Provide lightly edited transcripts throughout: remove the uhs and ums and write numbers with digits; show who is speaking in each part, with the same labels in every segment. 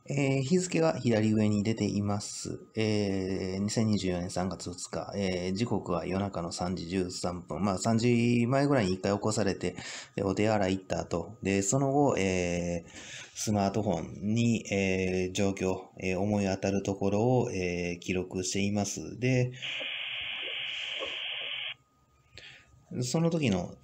Speaker 1: 日付が左上に出ています。2024年3月2日、時刻は夜中の3時13分。まあ3時前ぐらいに一回起こされて、でお手洗い行った後、で、その後、スマートフォンに、状況、思い当たるところを、記録しています。で、その時の、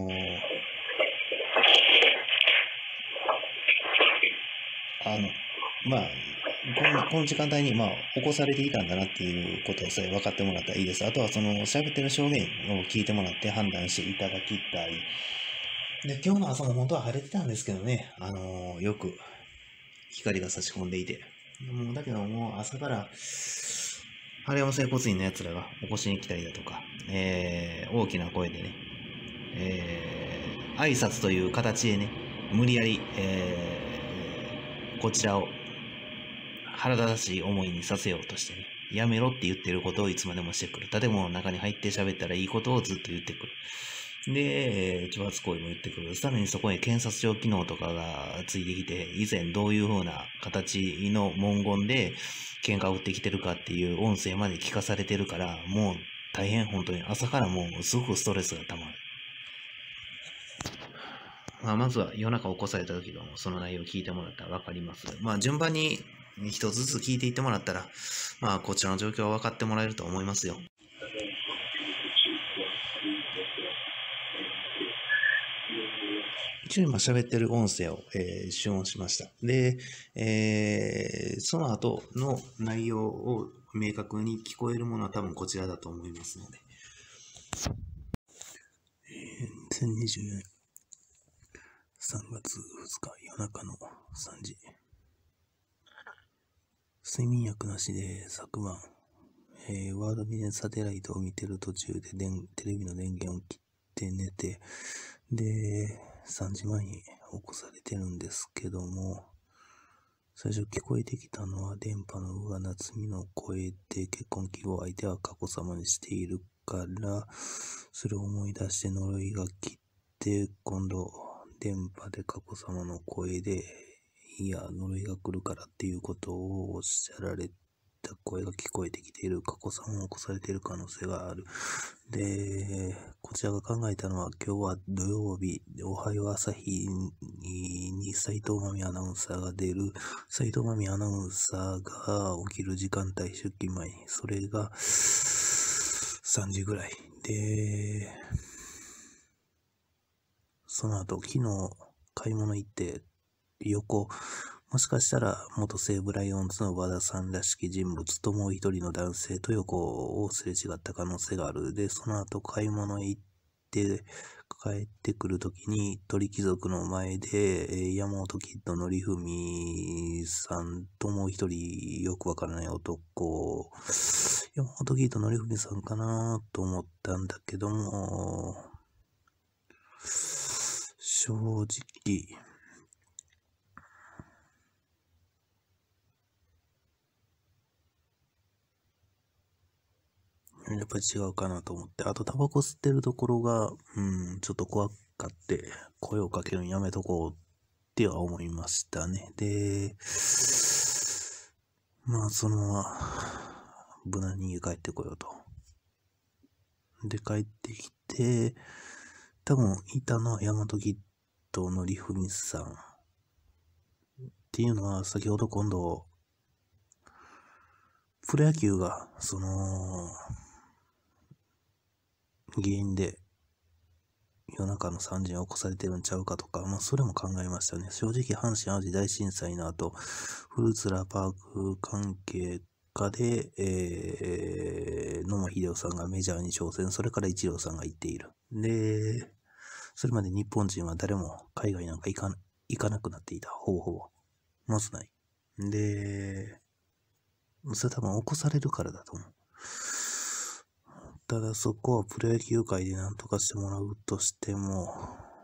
Speaker 1: まあ、この時間帯に、起こされていたんだなっていうことさえ分かってもらったらいいです。あとは、喋ってる証言を聞いてもらって判断していただきたい。で、今日の朝も本当は晴れてたんですけどね、よく光が差し込んでいて。もう、だけどもう朝から、晴山整骨院の奴らが起こしに来たりだとか、大きな声でね、挨拶という形でね、無理やり、こちらを腹立たしい思いにさせようとしてね、やめろって言ってることをいつまでもしてくる。建物の中に入って喋ったらいいことをずっと言ってくる。で、挑発行為も言ってくる。さらにそこに検察庁機能とかがついてきて、以前どういう風な形の文言で喧嘩を打ってきてるかっていう音声まで聞かされてるから、もう大変本当に朝からもうすごくストレスが溜まる。まずは夜中起こされた時のその内容を聞いてもらったら分かります。順番に一つずつ聞いていってもらったら、こちらの状況は分かってもらえると思いますよ。一応今喋ってる音声を、収音しました。で、その後の内容を明確に聞こえるものは多分こちらだと思いますので。2024年3月2日夜中の3時。睡眠薬なしで昨晩、ワードビジネスサテライトを見てる途中でテレビの電源を切って寝て、で、3時前に起こされてるんですけども、最初聞こえてきたのは電波の上夏美の声で、結婚記号相手は佳子様にしているから、それを思い出して呪いが来て、今度電波で佳子様の声で、いや、呪いが来るからっていうことをおっしゃられた声が聞こえてきている。佳子さんを起こされている可能性がある。で、こちらが考えたのは、今日は土曜日、おはよう朝日に斉藤真美アナウンサーが出る。斉藤真美アナウンサーが起きる時間帯、出勤前に。それが3時ぐらい。で、その後、昨日買い物行って、もしかしたら元西武ライオンズの和田さんらしき人物ともう一人の男性と横をすれ違った可能性がある。で、その後買い物へ行って帰ってくるときに鳥貴族の前で山本キッドのりふみさんともう一人よくわからない男、山本キッドのりふみさんかなと思ったんだけども、正直、やっぱり違うかなと思って。あと、タバコ吸ってるところが、ちょっと怖かって、声をかけるのやめとこうっては思いましたね。で、そのまま、無難に家帰ってこようと。で、帰ってきて、多分、いたのは山キッドのりふみさん。っていうのは、先ほど今度、プロ野球が、原因で夜中の3時に起こされてるんちゃうかとか、それも考えましたね。正直、阪神淡路大震災の後、フルーツラパーク関係下で、野間秀夫さんがメジャーに挑戦、それからイチローさんが行っている。で、それまで日本人は誰も海外なんか行かなくなっていた。ほぼほぼ。まずない。で、それ多分起こされるからだと思う。ただそこはプロ野球界で何とかしてもらうとしても、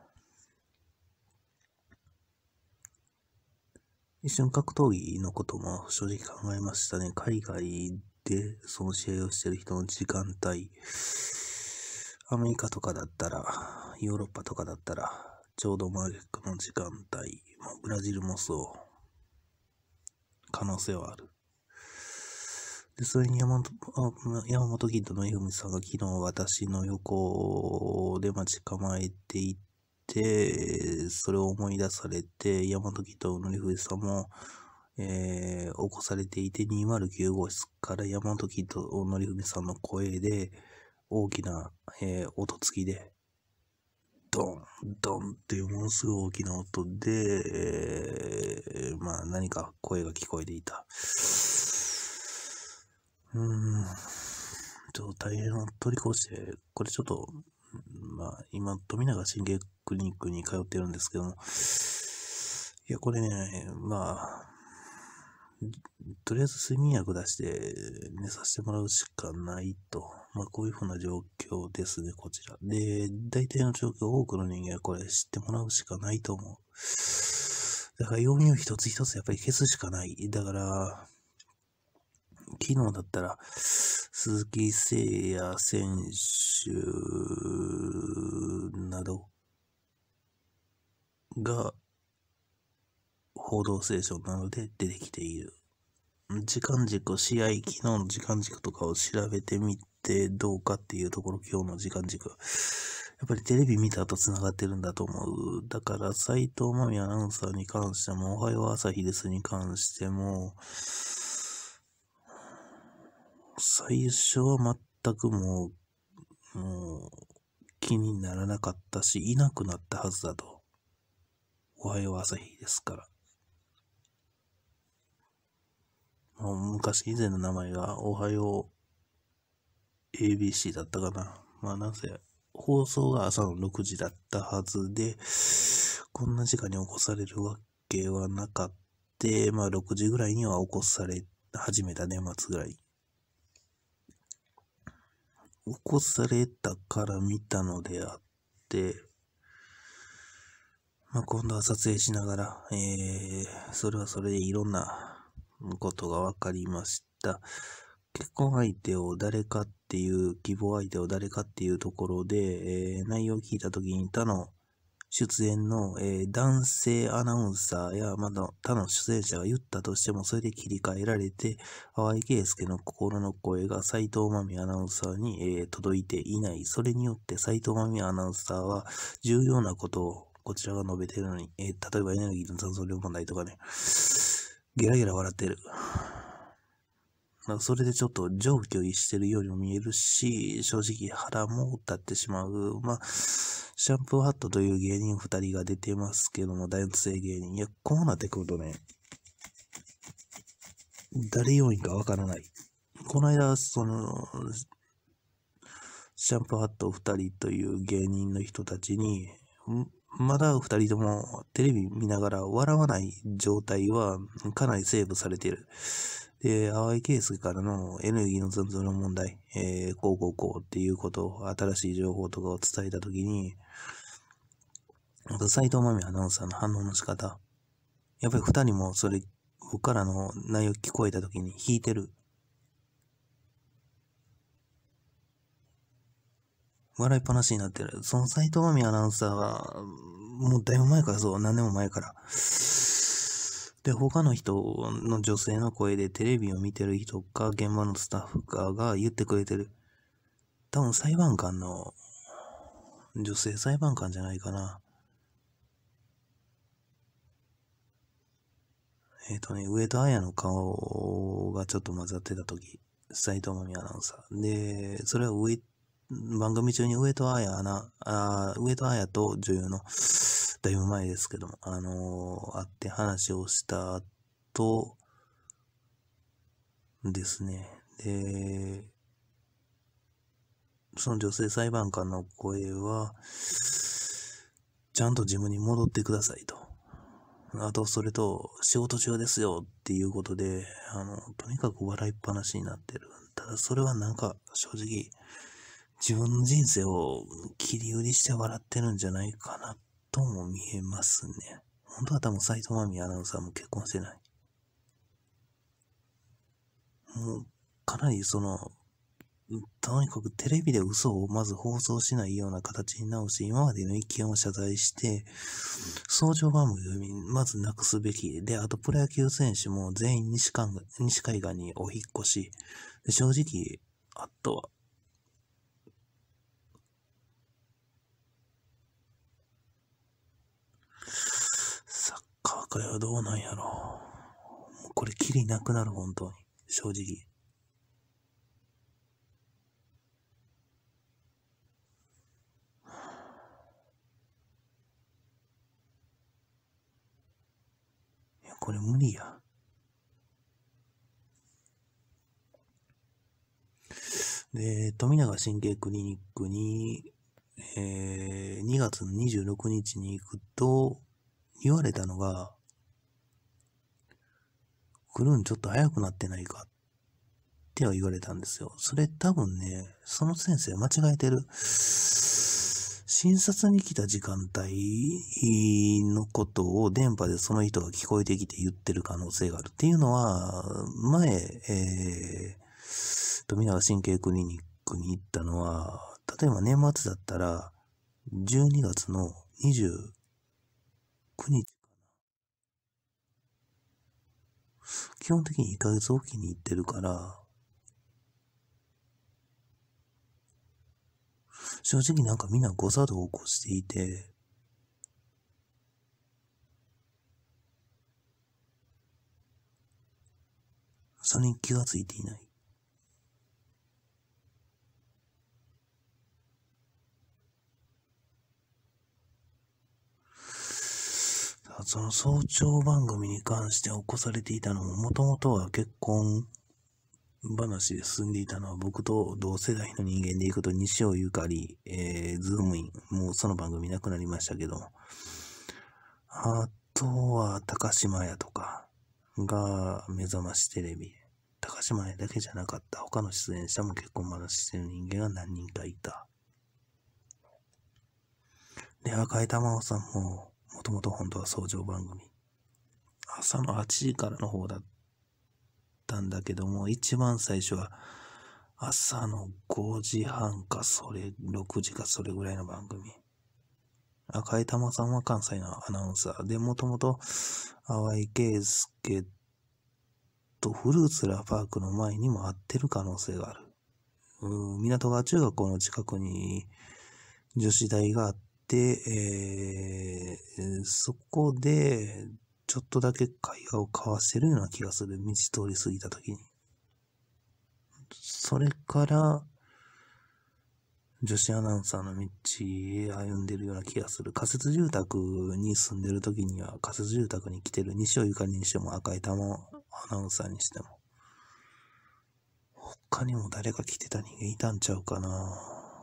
Speaker 1: 一瞬格闘技のことも正直考えましたね。海外でその試合をしてる人の時間帯、アメリカとかだったら、ヨーロッパとかだったら、ちょうどマーケットの時間帯、ブラジルもそう。 可能性はある。で、それに山本キッドのFさんが昨日私の横で待ち構えていて、それを思い出されて、山本キッドのFさんも、起こされていて、209号室から山本キッドのFさんの声で、大きな、音付きで、ドン、ドンっていうものすごい大きな音で、まあ何か声が聞こえていた。大変を取り越して、これちょっと、まあ今、富永神経クリニックに通ってるんですけども、いや、これね、まあ、とりあえず睡眠薬出して寝させてもらうしかないと。まあこういうふうな状況ですね、こちら。で、大体の状況、多くの人間はこれ知ってもらうしかないと思う。だから要因を一つ一つやっぱり消すしかない。だから、昨日だったら、鈴木誠也選手などが、報道ステーションなどで出てきている。時間軸、試合、昨日の時間軸とかを調べてみてどうかっていうところ、今日の時間軸。やっぱりテレビ見た後繋がってるんだと思う。だから、斉藤真美アナウンサーに関しても、おはよう朝日ですに関しても、最初は全くもう気にならなかったし、いなくなったはずだと。おはよう朝日ですから。もう昔以前の名前がおはよう ABC だったかな。まあなぜ、放送が朝の6時だったはずで、こんな時間に起こされるわけはなかった。まあ6時ぐらいには起こされ始めた年末ぐらい。起こされたから見たのであって、まあ、今度は撮影しながら、それはそれでいろんなことが分かりました。結婚相手を誰かっていう、希望相手を誰かっていうところで、内容を聞いたときに他の出演の、男性アナウンサーや、また他の出演者が言ったとしても、それで切り替えられて、淡井圭介の心の声が斉藤真美アナウンサーに、届いていない。それによって斉藤真美アナウンサーは重要なことをこちらが述べているのに、例えばエネルギーの残存量問題とかね、ゲラゲラ笑ってる。それでちょっと上虚偽してるようにも見えるし、正直腹も立ってしまう。まあ、シャンプーハットという芸人2人が出てますけども、大学生芸人。いや、こうなってくるとね、誰要因かわからない。この間、シャンプーハット2人という芸人の人たちに、まだ2人ともテレビ見ながら笑わない状態はかなりセーブされている。で、淡井圭介からのエネルギーの残存の問題、こうっていうことを、新しい情報とかを伝えたときに、斉藤真美アナウンサーの反応の仕方、やっぱり2人もそれ、僕からの内容聞こえたときに引いてる。笑いっぱなしになってる。その斉藤真美アナウンサーは、もうだいぶ前からそう、何年も前から。で、他の人の女性の声でテレビを見てる人か、現場のスタッフかが言ってくれてる。多分裁判官の、女性裁判官じゃないかな。上戸彩の顔がちょっと混ざってた時、斉藤真美アナウンサー。で、それは番組中に上戸彩と女優の、だいぶ前ですけども、会って話をした後ですね。で、その女性裁判官の声は、ちゃんと自分に戻ってくださいと。あと、それと、仕事中ですよっていうことで、とにかく笑いっぱなしになってる。ただ、それはなんか、正直、自分の人生を切り売りして笑ってるんじゃないかなとも見えますね。本当は多分斉藤真美アナウンサーも結婚してない。もう、かなりとにかくテレビで嘘をまず放送しないような形に直して、今までの意見を謝罪して、早朝番組まずなくすべき。で、あとプロ野球選手も全員西海岸にお引っ越し。で、正直、あとは、サッカー界はどうなんやろう。もうこれ、きりなくなる、本当に。正直。いや、これ無理や。で、富永神経クリニックに、2月の26日に行くと、言われたのが、来るんちょっと早くなってないかっては言われたんですよ。それ多分ね、その先生間違えてる。診察に来た時間帯のことを電波でその人が聞こえてきて言ってる可能性があるっていうのは、前、富永神経クリニックに行ったのは、例えば年末だったら、12月の29日かな。基本的に1ヶ月おきに行ってるから、正直なんかみんな誤作動を起こしていて、それに気がついていない。その早朝番組に関して起こされていたのも、もともとは結婚話で進んでいたのは、僕と同世代の人間でいくと、西尾ゆかり、ズームイン、もうその番組なくなりましたけど、あとは高島屋とかが目覚ましテレビ。高島屋だけじゃなかった。他の出演者も結婚話してる人間が何人かいた。で、赤井玉緒さんも、もともと本当は早朝番組。朝の8時からの方だったんだけども、一番最初は朝の5時半か6時かそれぐらいの番組。赤井玉緒さんは関西のアナウンサーで、もともと淡井圭介とフルーツラーパークの前にも会ってる可能性がある。港川中学校の近くに女子大があって、そこでちょっとだけ会話を交わしてるような気がする。道通り過ぎた時に。それから女子アナウンサーの道へ歩んでるような気がする。仮設住宅に住んでる時には仮設住宅に来てる西尾ゆかりにしても赤井玉緒アナウンサーにしても他にも誰か来てた人間いたんちゃうかな。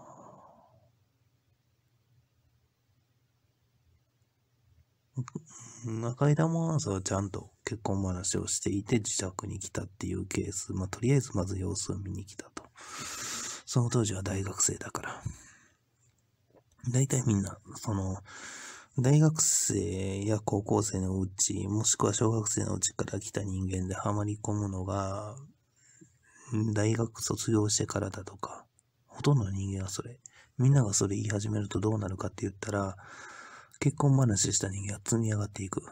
Speaker 1: 赤井玉緒アナウンサーはちゃんと結婚話をしていて自宅に来たっていうケース。とりあえずまず様子を見に来たと。その当時は大学生だから。大体みんな、大学生や高校生のうち、もしくは小学生のうちから来た人間でハマり込むのが、大学卒業してからだとか、ほとんどの人間はそれ。みんながそれ言い始めるとどうなるかって言ったら、結婚話した人間が積み上がっていく。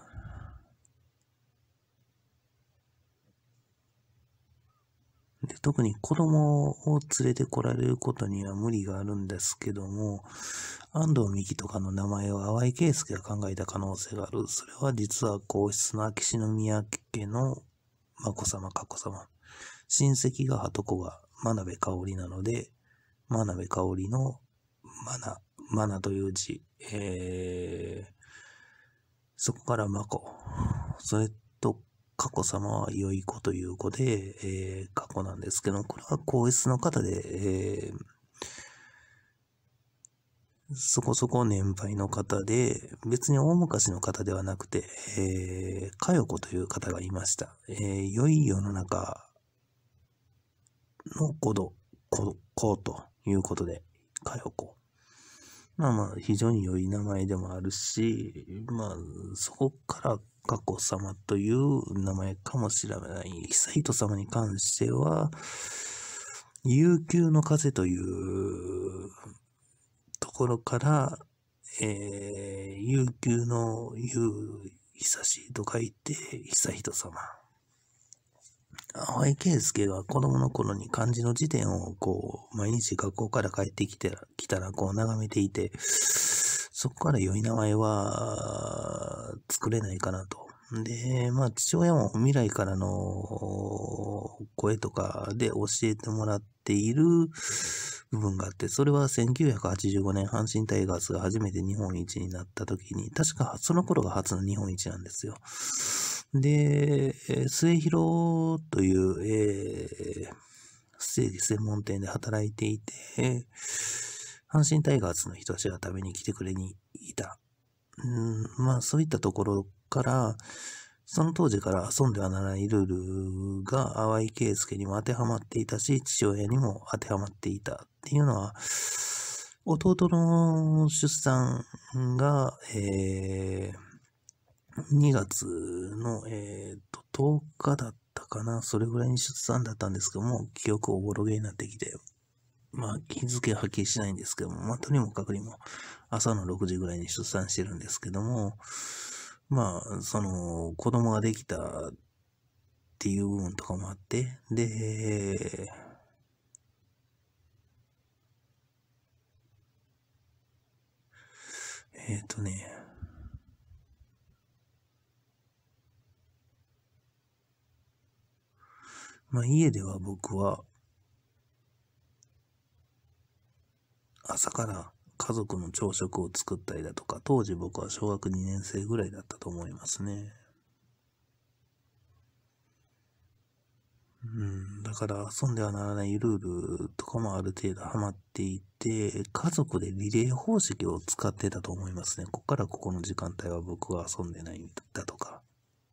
Speaker 1: で、特に子供を連れてこられることには無理があるんですけども、安藤美希とかの名前を淡井圭介が考えた可能性がある。それは実は皇室の秋篠宮家の眞子さま、佳子さま。親戚が鳩子が真鍋かおりなので、真鍋かおりのマナという字、そこから眞子。それと佳子さまは良い子という子で、佳子なんですけど、これは皇室の方で、そこそこ年配の方で、別に大昔の方ではなくて、佳代子という方がいました。良い世の中の子ということで、佳代子。非常に良い名前でもあるし、そこから佳子様という名前かもしれない。悠仁様に関しては、 悠久の風というところから、悠久の久しと書いて、久人様。淡井圭介が子供の頃に漢字の辞典を毎日学校から帰ってきたら眺めていて、そこから良い名前は作れないかなと。で、父親も未来からの声とかで教えてもらっている部分があって、それは1985年阪神タイガースが初めて日本一になった時に、確かその頃が初の日本一なんですよ。で、末広という、ステージ専門店で働いていて、阪神タイガースの人たちが食べに来てくれにいた。そういったところから、その当時から遊んではならないルールが淡井圭介にも当てはまっていたし、父親にも当てはまっていたっていうのは、弟の出産が、2月の、10日だったかな。それぐらいに出産だったんですけども、記憶おぼろげになってきて、日付ははっきりしないんですけども、とにもかくにも朝の6時ぐらいに出産してるんですけども、子供ができたっていう部分とかもあって、で、家では僕は朝から家族の朝食を作ったりだとか、当時僕は小学2年生ぐらいだったと思いますね。だから遊んではならないルールとかもある程度ハマっていて、家族でリレー方式を使ってたと思いますね。ここからここの時間帯は僕は遊んでないだとか。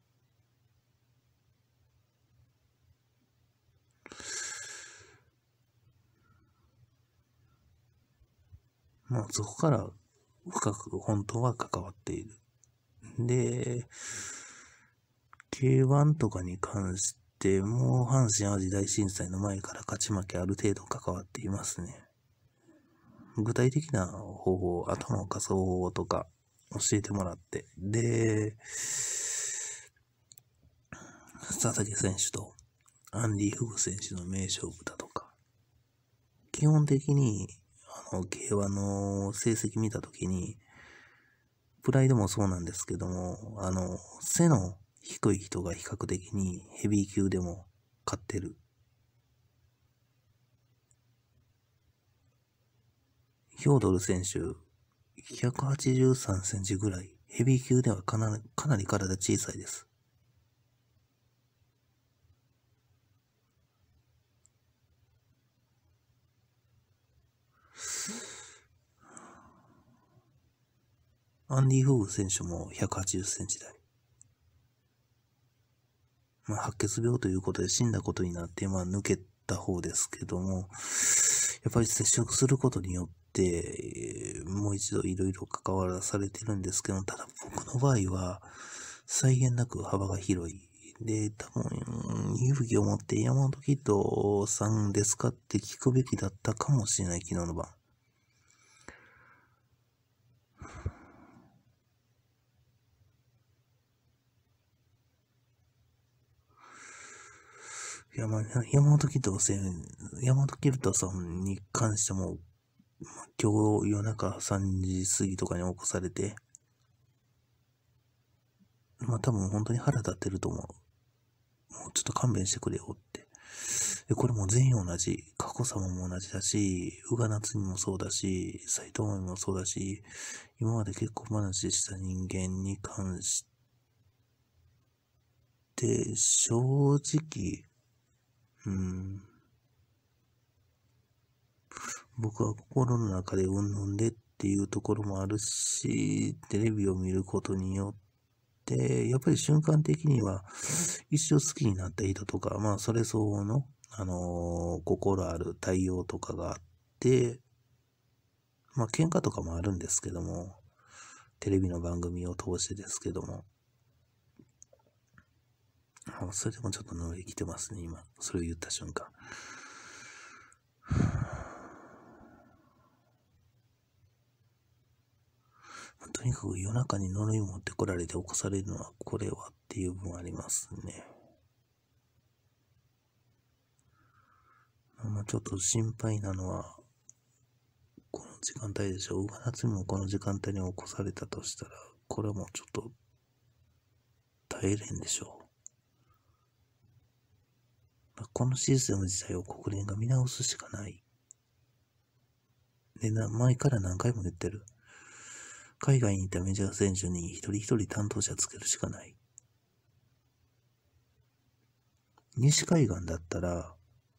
Speaker 1: そこから深く本当は関わっている。で、K1 とかに関しても、阪神淡路大震災の前から勝ち負けある程度関わっていますね。具体的な方法、頭を貸す方法とか教えてもらって、で、佐竹選手とアンディ・フグ選手の名勝負だとか、基本的にK1 の成績見たときに、プライドもそうなんですけども、背の低い人が比較的にヘビー級でも勝ってる。ヒョードル選手、183センチぐらい。ヘビー級ではかなり体小さいです。アンディ・フーグ選手も180センチ台。白血病ということで死んだことになって、抜けた方ですけども、やっぱり接触することによって、もう一度いろいろ関わらされてるんですけど、ただ僕の場合は、際限なく幅が広い。で、多分、勇気を持って山本キッドさんですかって聞くべきだったかもしれない、昨日の晩。山本キッドさんに関しても、今日夜中3時過ぎとかに起こされて、多分本当に腹立ってると思う。もうちょっと勘弁してくれよって。で、これも全員同じ。佳子様も同じだし、宇賀夏にもそうだし、斎藤真美もそうだし、今まで結婚話した人間に関して、正直、僕は心の中でうんぬんでっていうところもあるし、テレビを見ることによって、やっぱり瞬間的には一生好きになった人とか、それ相応の、心ある対応とかがあって、喧嘩とかもあるんですけども、テレビの番組を通してですけども、それでもちょっと乗り来てますね、今。それを言った瞬間。 とにかく夜中に呪い持ってこられて起こされるのはこれはっていう分ありますね。ちょっと心配なのは、この時間帯でしょ。うがなつみもこの時間帯に起こされたとしたら、これはもうちょっと耐えれんでしょう。このシステム自体を国連が見直すしかない。で、前から何回も言ってる。海外にいたメジャー選手に一人一人担当者つけるしかない。西海岸だったら、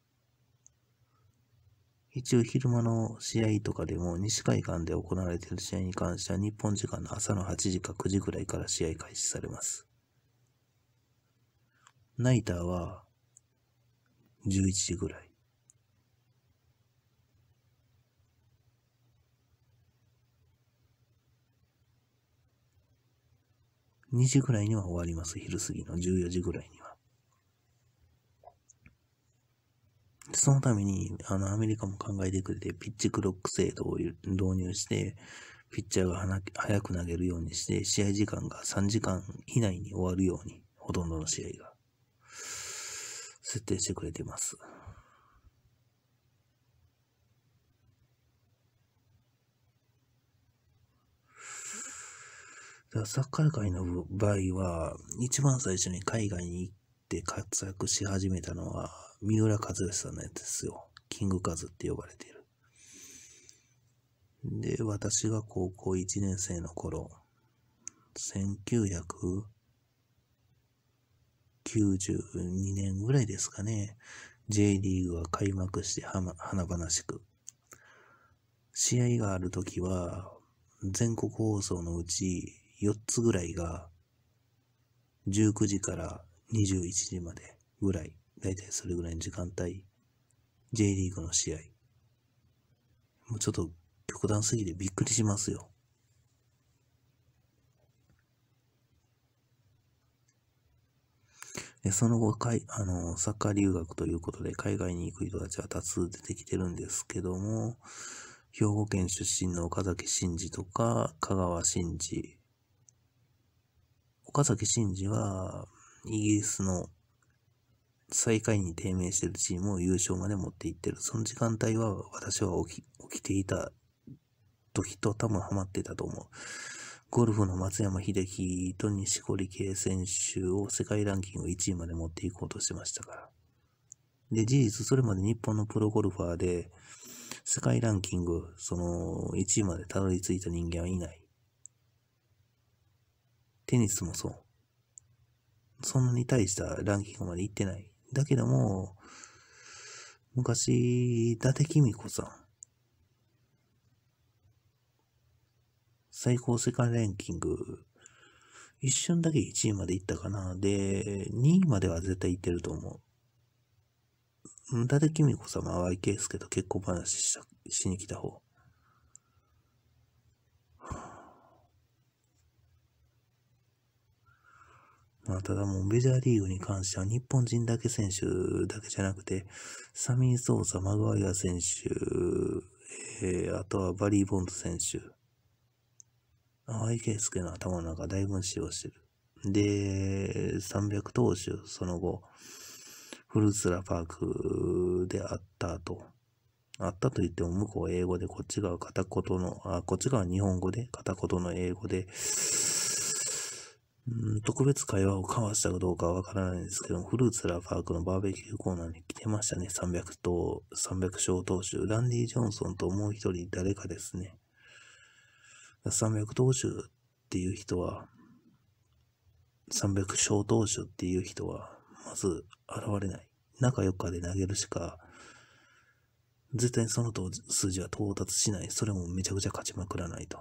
Speaker 1: 一応昼間の試合とかでも西海岸で行われている試合に関しては日本時間の朝の8時か9時ぐらいから試合開始されます。ナイターは11時ぐらい。2時ぐらいには終わります。昼過ぎの14時ぐらいには。そのために、アメリカも考えてくれて、ピッチクロック制度を導入して、ピッチャーが早く投げるようにして、試合時間が3時間以内に終わるように、ほとんどの試合が、設定してくれています。サッカー界の場合は、一番最初に海外に行って活躍し始めたのは、三浦知良さんのやつですよ。キングカズって呼ばれている。で、私が高校1年生の頃、1992年ぐらいですかね、J リーグが開幕して華々しく。試合があるときは、全国放送のうち4つぐらいが、19時から21時までぐらい、だいたいそれぐらいの時間帯、J リーグの試合。もうちょっと極端すぎてびっくりしますよ。でその後、サッカー留学ということで海外に行く人たちは多数出てきてるんですけども、兵庫県出身の岡崎慎司とか香川真司。岡崎慎司はイギリスの最下位に低迷しているチームを優勝まで持っていってる。その時間帯は私は起きていた時と多分ハマっていたと思う。ゴルフの松山英樹と錦織圭選手を世界ランキング1位まで持っていこうとしてましたから。で、事実それまで日本のプロゴルファーで世界ランキング1位までたどり着いた人間はいない。テニスもそう。そんなに大したランキングまで行ってない。だけども、昔、伊達公子さん。最高世界ランキング、一瞬だけ1位まで行ったかな。で、2位までは絶対行ってると思う。伊達公子さんは淡井圭介と結婚話しに来た方。ただもうメジャーリーグに関しては日本人だけ選手だけじゃなくて、サミー・ソーサ、マグワイア選手、あとはバリー・ボンド選手。淡井圭介の頭の中だいぶ使用してる。で、300投手、その後、フルーツラパークであったと言っても向こう英語で、こっち側片言の、こっち側日本語で、片言の英語で、特別会話を交わしたかどうかはわからないんですけども、フルーツラパークのバーベキューコーナーに来てましたね。300勝投手。ランディ・ジョンソンともう一人誰かですね。300投手っていう人は、300勝投手っていう人は、まず現れない。中4日で投げるしか、絶対にその数字は到達しない。それもめちゃくちゃ勝ちまくらないと。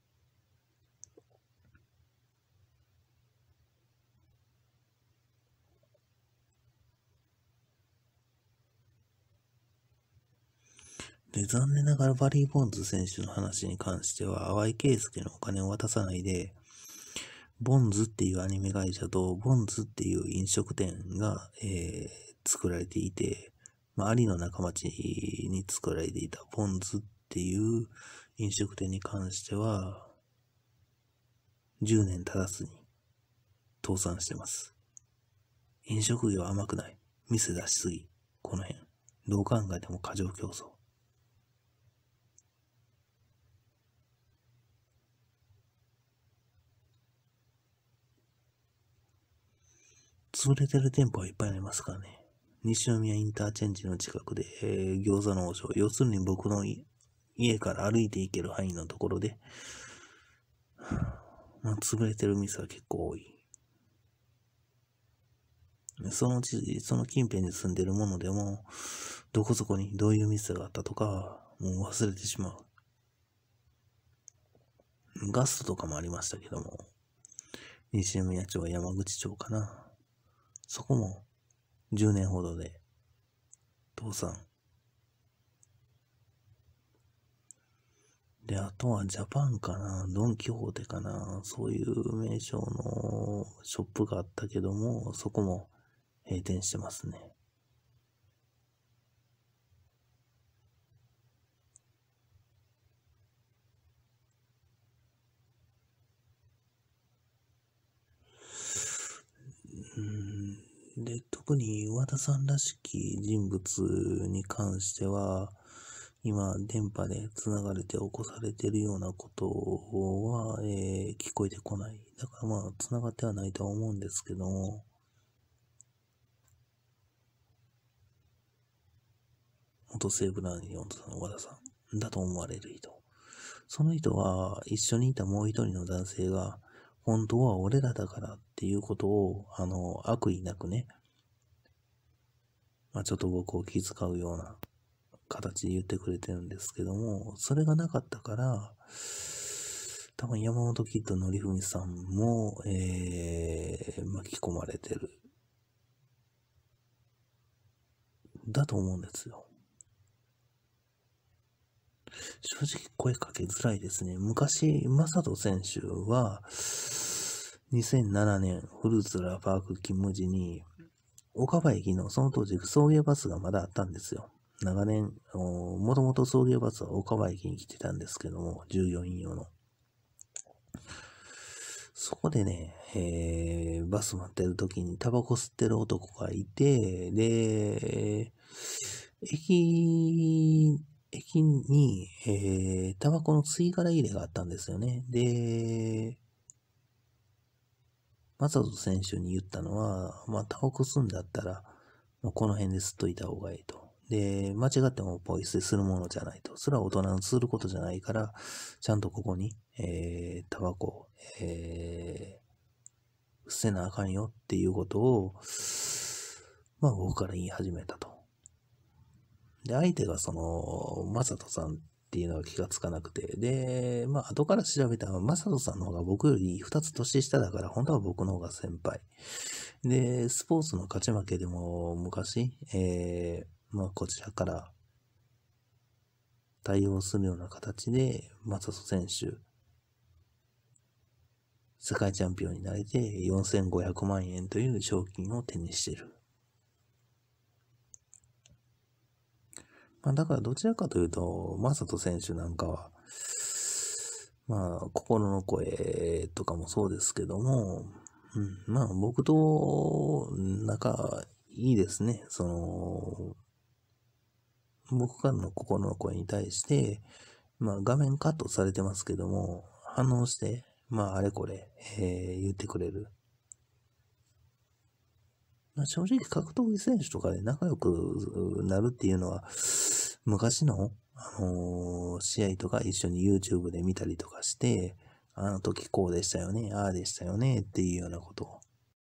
Speaker 1: で、残念ながらバリー・ボンズ選手の話に関しては、淡井圭介のお金を渡さないで、ボンズっていうアニメ会社と、ボンズっていう飲食店が、作られていて、有野中町に作られていたボンズっていう飲食店に関しては、 10年経たずに倒産してます。飲食業は甘くない。店出しすぎ。この辺。どう考えても過剰競争。潰れてる店舗はいっぱいありますからね。西宮インターチェンジの近くで、餃子の王将。要するに僕の家から歩いて行ける範囲のところで、まあ、潰れてる店は結構多い。その近辺に住んでるものでも、どこそこにどういう店があったとか、もう忘れてしまう。ガストとかもありましたけども、西宮町は山口町かな。そこも10年ほどで倒産。で、あとはジャパンかな、ドンキホーテかな、そういう名称のショップがあったけども、そこも閉店してますね。で、特に和田さんらしき人物に関しては、今、電波で繋がれて起こされているようなことは、聞こえてこない。だからまあ、繋がってはないとは思うんですけども、元西武ライオンズの和田さんだと思われる人。その人は、一緒にいたもう一人の男性が、本当は俺らだからっていうことを、悪意なくね、まあちょっと僕を気遣うような形で言ってくれてるんですけども、それがなかったから、多分山本キッドのりふみさんも、巻き込まれてる。だと思うんですよ。正直声かけづらいですね。昔、正人選手は、2007年、フルーツラーパーク勤務時に、岡場駅のその当時送迎バスがまだあったんですよ。長年、もともと送迎バスは岡場駅に来てたんですけども、14人用の。そこでね、バス待ってる時にタバコ吸ってる男がいて、で、駅に、タバコの吸い殻入れがあったんですよね。で、正人選手に言ったのは、まあ、タバコ吸うんだったら、もうこの辺で吸っといた方がいいと。で、間違ってもポイ捨てするものじゃないと。それは大人のすることじゃないから、ちゃんとここに、タバコ、捨てなあかんよっていうことを、まあ僕から言い始めたと。で、相手がその、正人さんっていうのは気がつかなくて、で、まあ後から調べたら、正人さんの方が僕より2つ年下だから、本当は僕の方が先輩。で、スポーツの勝ち負けでも昔、まあこちらから対応するような形で、正人選手、世界チャンピオンになれて4500万円という賞金を手にしている。まあだからどちらかというと、正人選手なんかは、まあ心の声とかもそうですけども、まあ僕と仲いいですね。僕からの心の声に対して、まあ画面カットされてますけども、反応して、まああれこれ、言ってくれる。まあ、正直格闘技選手とかで仲良くなるっていうのは、昔の、試合とか一緒に YouTube で見たりとかして、あの時こうでしたよね、ああでしたよねっていうようなことを。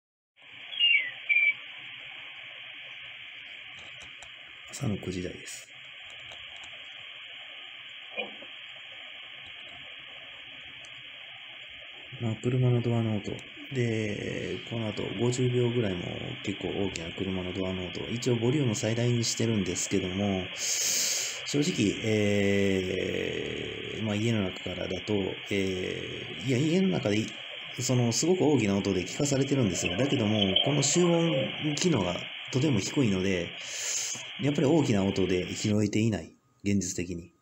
Speaker 1: 朝の9時台です。まあ、車のドアの音。で、この後50秒ぐらいも結構大きな車のドアの音。一応ボリューム最大にしてるんですけども、正直、まあ、家の中からだと、いや、家の中で、すごく大きな音で聞かされてるんですよ。だけども、この集音機能がとても低いので、やっぱり大きな音で拾えていない。現実的に。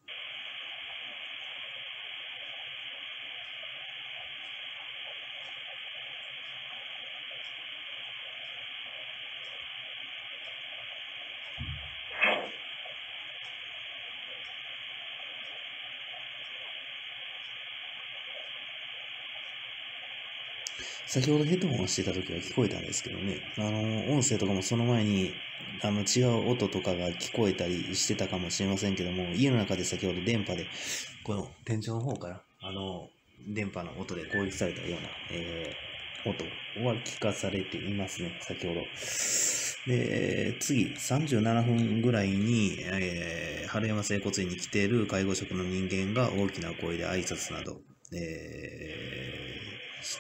Speaker 1: 先ほどヘッドホンをしてた時は聞こえたんですけどね、音声とかもその前に、違う音とかが聞こえたりしてたかもしれませんけども、家の中で先ほど電波で、この天井の方から、電波の音で攻撃されたような、音は聞かされていますね、先ほど。で、次、37分ぐらいに、春山整骨院に来ている介護職の人間が大きな声で挨拶など、して、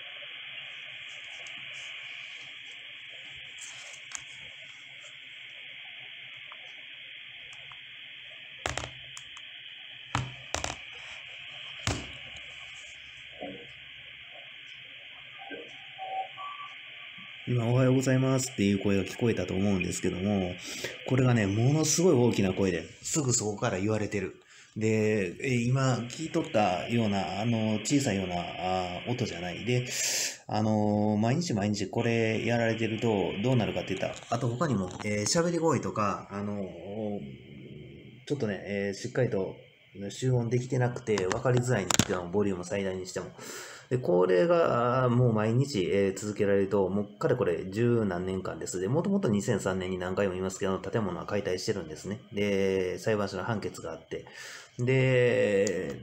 Speaker 1: 今、おはようございますっていう声が聞こえたと思うんですけども、これがね、ものすごい大きな声ですぐそこから言われてる。で、今聞いとったような、小さいような音じゃない。で、毎日毎日これやられてるとどうなるかって言ったら、あと他にも、喋り声とか、ちょっとね、しっかりと集音できてなくて分かりづらいんですけど、ボリューム最大にしても。で、これがもう毎日、続けられると、もうかれこれ十何年間です。で、もともと2003年に何回も言いますけど、建物は解体してるんですね。で、裁判所の判決があって。で、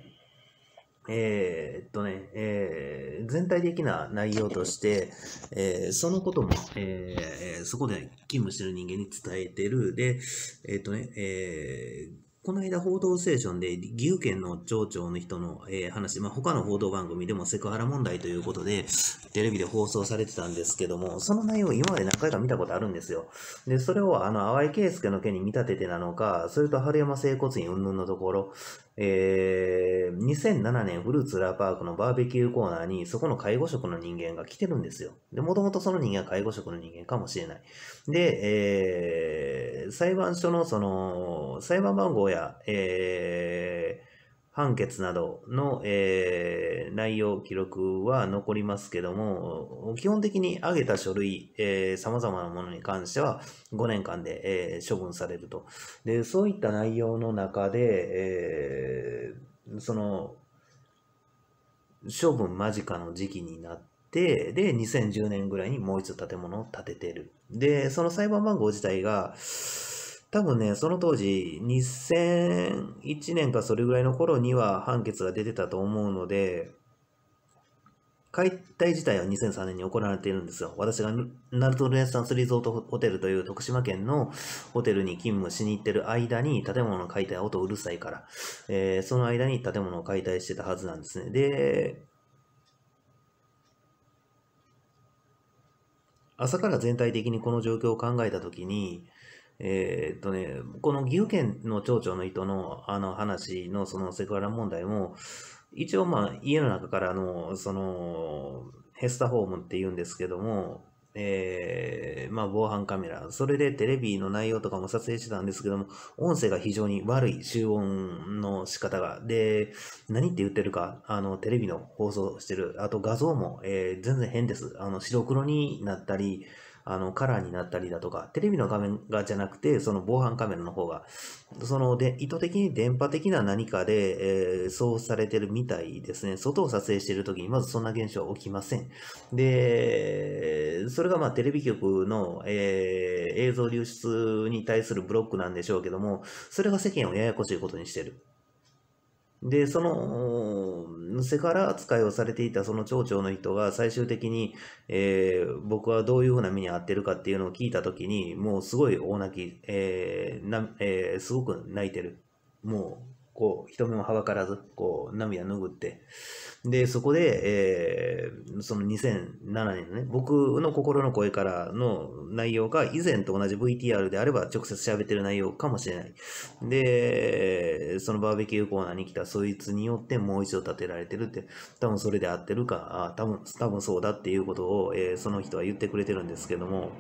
Speaker 1: 全体的な内容として、そのことも、そこで勤務してる人間に伝えてる。で、この間、報道ステーションで岐阜県の町長の人の、話、他の報道番組でもセクハラ問題ということで、テレビで放送されてたんですけども、その内容を今まで何回か見たことあるんですよ。で、それを淡井圭介の件に見立ててなのか、それと春山整骨院云々のところ、2007年フルーツラーパークのバーベキューコーナーにそこの介護職の人間が来てるんですよ。で、もともとその人間は介護職の人間かもしれない。で、裁判所の裁判番号や、判決などの、内容、記録は残りますけども、基本的に挙げた書類、様々なものに関しては5年間で、処分されると。で、そういった内容の中で、処分間近の時期になって、で、2010年ぐらいにもう一度建物を建ててる。で、その裁判番号自体が、多分ね、その当時、2001年かそれぐらいの頃には判決が出てたと思うので、解体自体は2003年に行われているんですよ。私がナルトルネッサンスリゾートホテルという徳島県のホテルに勤務しに行ってる間に建物の解体は音うるさいから、その間に建物を解体してたはずなんですね。で、朝から全体的にこの状況を考えたときに、この岐阜県の町長の人の話のそのセクハラ問題も、一応家の中からヘスタホームって言うんですけども、防犯カメラ、それでテレビの内容とかも撮影してたんですけども、音声が非常に悪い集音の仕方が、で、何って言ってるか、テレビの放送してる、あと画像も、全然変です。白黒になったり、カラーになったりだとか、テレビの画面がじゃなくて、その防犯カメラの方が、意図的に電波的な何かで、操作されてるみたいですね。外を撮影しているときに、まずそんな現象は起きません。で、それがテレビ局の、映像流出に対するブロックなんでしょうけども、それが世間をややこしいことにしてる。で、セクハラ扱いをされていたその町長の人が最終的に、僕はどういうふうな目に遭ってるかっていうのを聞いたときに、もうすごい大泣き、すごく泣いてる。もう、人目もはばからず、涙拭って。で、そこで、その2007年のね、僕の心の声からの内容が以前と同じ VTR であれば直接喋ってる内容かもしれない。で、そのバーベキューコーナーに来たそいつによってもう一度建てられてるって、多分それで合ってるか、多分そうだっていうことを、その人は言ってくれてるんですけども、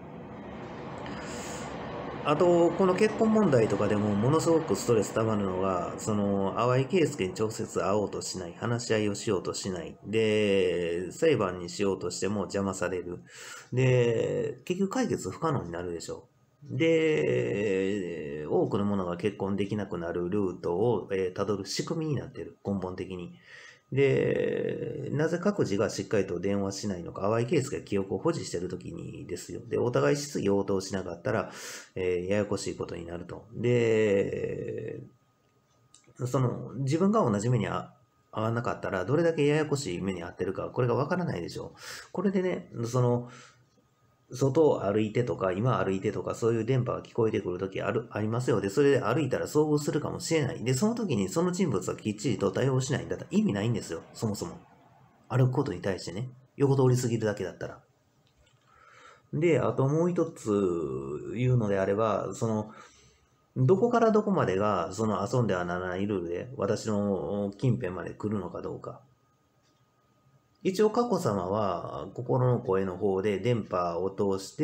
Speaker 1: あと、この結婚問題とかでもものすごくストレス溜まるのが、淡井圭介に直接会おうとしない、話し合いをしようとしない。で、裁判にしようとしても邪魔される。で、結局解決不可能になるでしょう。で、多くのものが結婚できなくなるルートを、辿る仕組みになっている、根本的に。 で、なぜ各自がしっかりと電話しないのか、淡井圭介が記憶を保持しているときにですよ。で、お互い質疑応答しなかったら、ややこしいことになると。で、自分が同じ目に遭わなかったら、どれだけややこしい目に遭ってるか、これがわからないでしょう。これでね、外を歩いてとか、今歩いてとか、そういう電波が聞こえてくるときありますよ。で、それで歩いたら遭遇するかもしれない。で、その時にその人物はきっちりと対応しないんだったら意味ないんですよ。そもそも。歩くことに対してね。横通り過ぎるだけだったら。で、あともう一つ言うのであれば、どこからどこまでが、遊んではならないルールで、私の近辺まで来るのかどうか。一応、佳子さまは、心の声の方で電波を通して、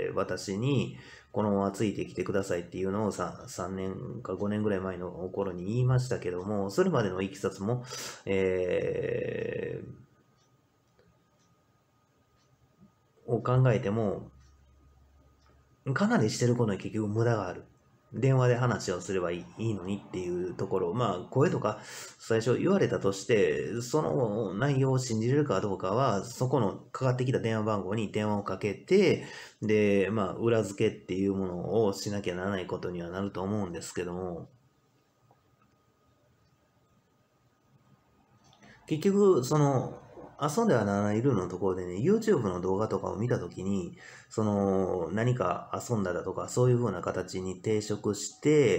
Speaker 1: 私に、このままついてきてくださいっていうのを3年か5年ぐらい前の頃に言いましたけども、それまでのいきさつも、を考えても、かなりしてることに結局無駄がある。電話で話をすればいいのにっていうところ、まあ、声とか最初言われたとして、その内容を信じれるかどうかは、そこのかかってきた電話番号に電話をかけて、で、まあ、裏付けっていうものをしなきゃならないことにはなると思うんですけども、結局、遊んではならないルールのところでね、YouTube の動画とかを見たときに、何か遊んだだとか、そういう風な形に抵触して、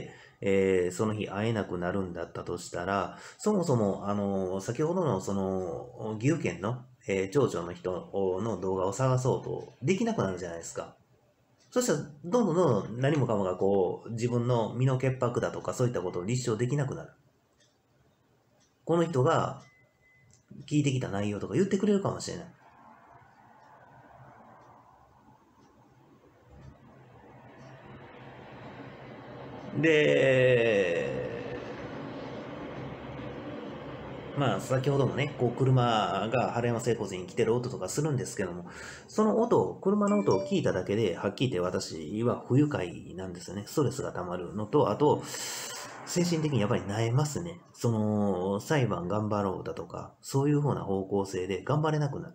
Speaker 1: その日会えなくなるんだったとしたら、そもそも、先ほどの、岐阜県の、町長の人の動画を探そうとできなくなるじゃないですか。そしたら、どんどん何もかもが自分の身の潔白だとか、そういったことを立証できなくなる。この人が聞いてきた内容とか言ってくれるかもしれない。で、まあ、先ほどもね、車が原山整骨院に来てる音とかするんですけども、その音、車の音を聞いただけで、はっきり言って私は不愉快なんですよね。ストレスが溜まるのと、あと、精神的にやっぱり萎えますね。裁判頑張ろうだとか、そういう風な方向性で頑張れなくなる。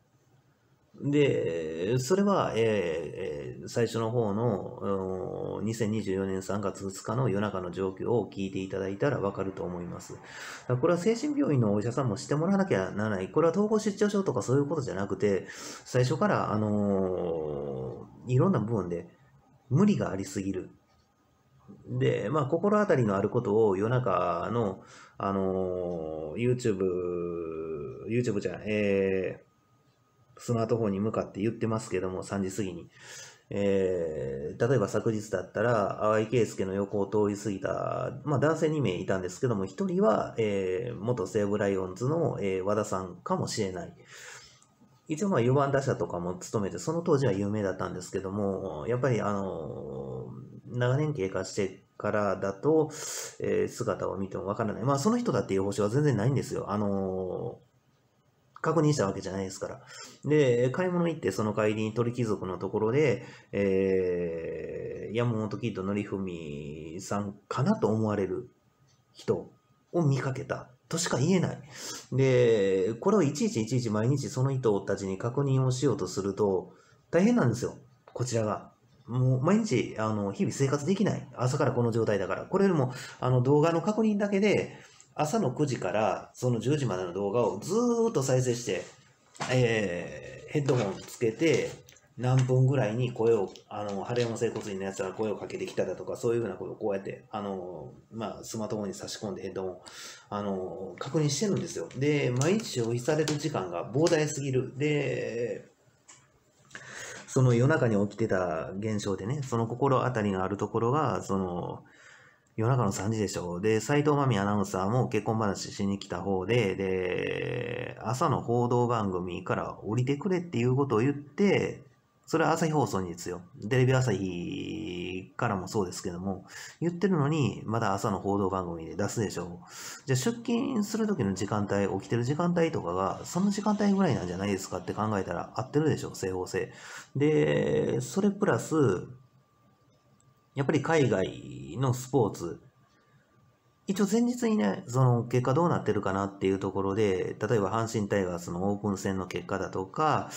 Speaker 1: で、それは、最初の方の2024年3月2日の夜中の状況を聞いていただいたらわかると思います。これは精神病院のお医者さんもしてもらわなきゃならない。これは統合失調症とかそういうことじゃなくて、最初から、いろんな部分で無理がありすぎる。で、まあ、心当たりのあることを夜中の、YouTube じゃん、スマートフォンに向かって言ってますけども、3時過ぎに。例えば昨日だったら、淡井圭介の横を通り過ぎた、まあ、男性2名いたんですけども、1人は、元西武ライオンズの、和田さんかもしれない。一応まあ4番打者とかも務めて、その当時は有名だったんですけども、やっぱり長年経過してからだと、姿を見てもわからない。まあその人だっていう保証は全然ないんですよ。確認したわけじゃないですから。で、買い物行ってその帰りに鳥貴族のところで、山本キッドのりふみさんかなと思われる人を見かけたとしか言えない。で、これをいちいち毎日その人たちに確認をしようとすると大変なんですよ。こちらが。もう毎日、日々生活できない。朝からこの状態だから。これよりも、動画の確認だけで、朝の9時からその10時までの動画をずーっと再生して、ヘッドホンつけて、何分ぐらいに声を、晴山整骨院のやつが声をかけてきただとか、そういうふうなことをこうやって、まあ、スマートフォンに差し込んでヘッドホン、確認してるんですよ。で、毎日消費される時間が膨大すぎる。で、その夜中に起きてた現象でね、その心当たりのあるところが、夜中の3時でしょ。で、斉藤真美アナウンサーも結婚話しに来た方で、朝の報道番組から降りてくれっていうことを言って、それは朝日放送にですよ。テレビ朝日からもそうですけども、言ってるのに、まだ朝の報道番組で出すでしょ。じゃあ出勤する時の時間帯、起きてる時間帯とかが、その時間帯ぐらいなんじゃないですかって考えたら合ってるでしょ、正方性。で、それプラス、やっぱり海外のスポーツ一応前日にね、その結果どうなってるかなっていうところで、例えば阪神タイガースのオープン戦の結果だとか、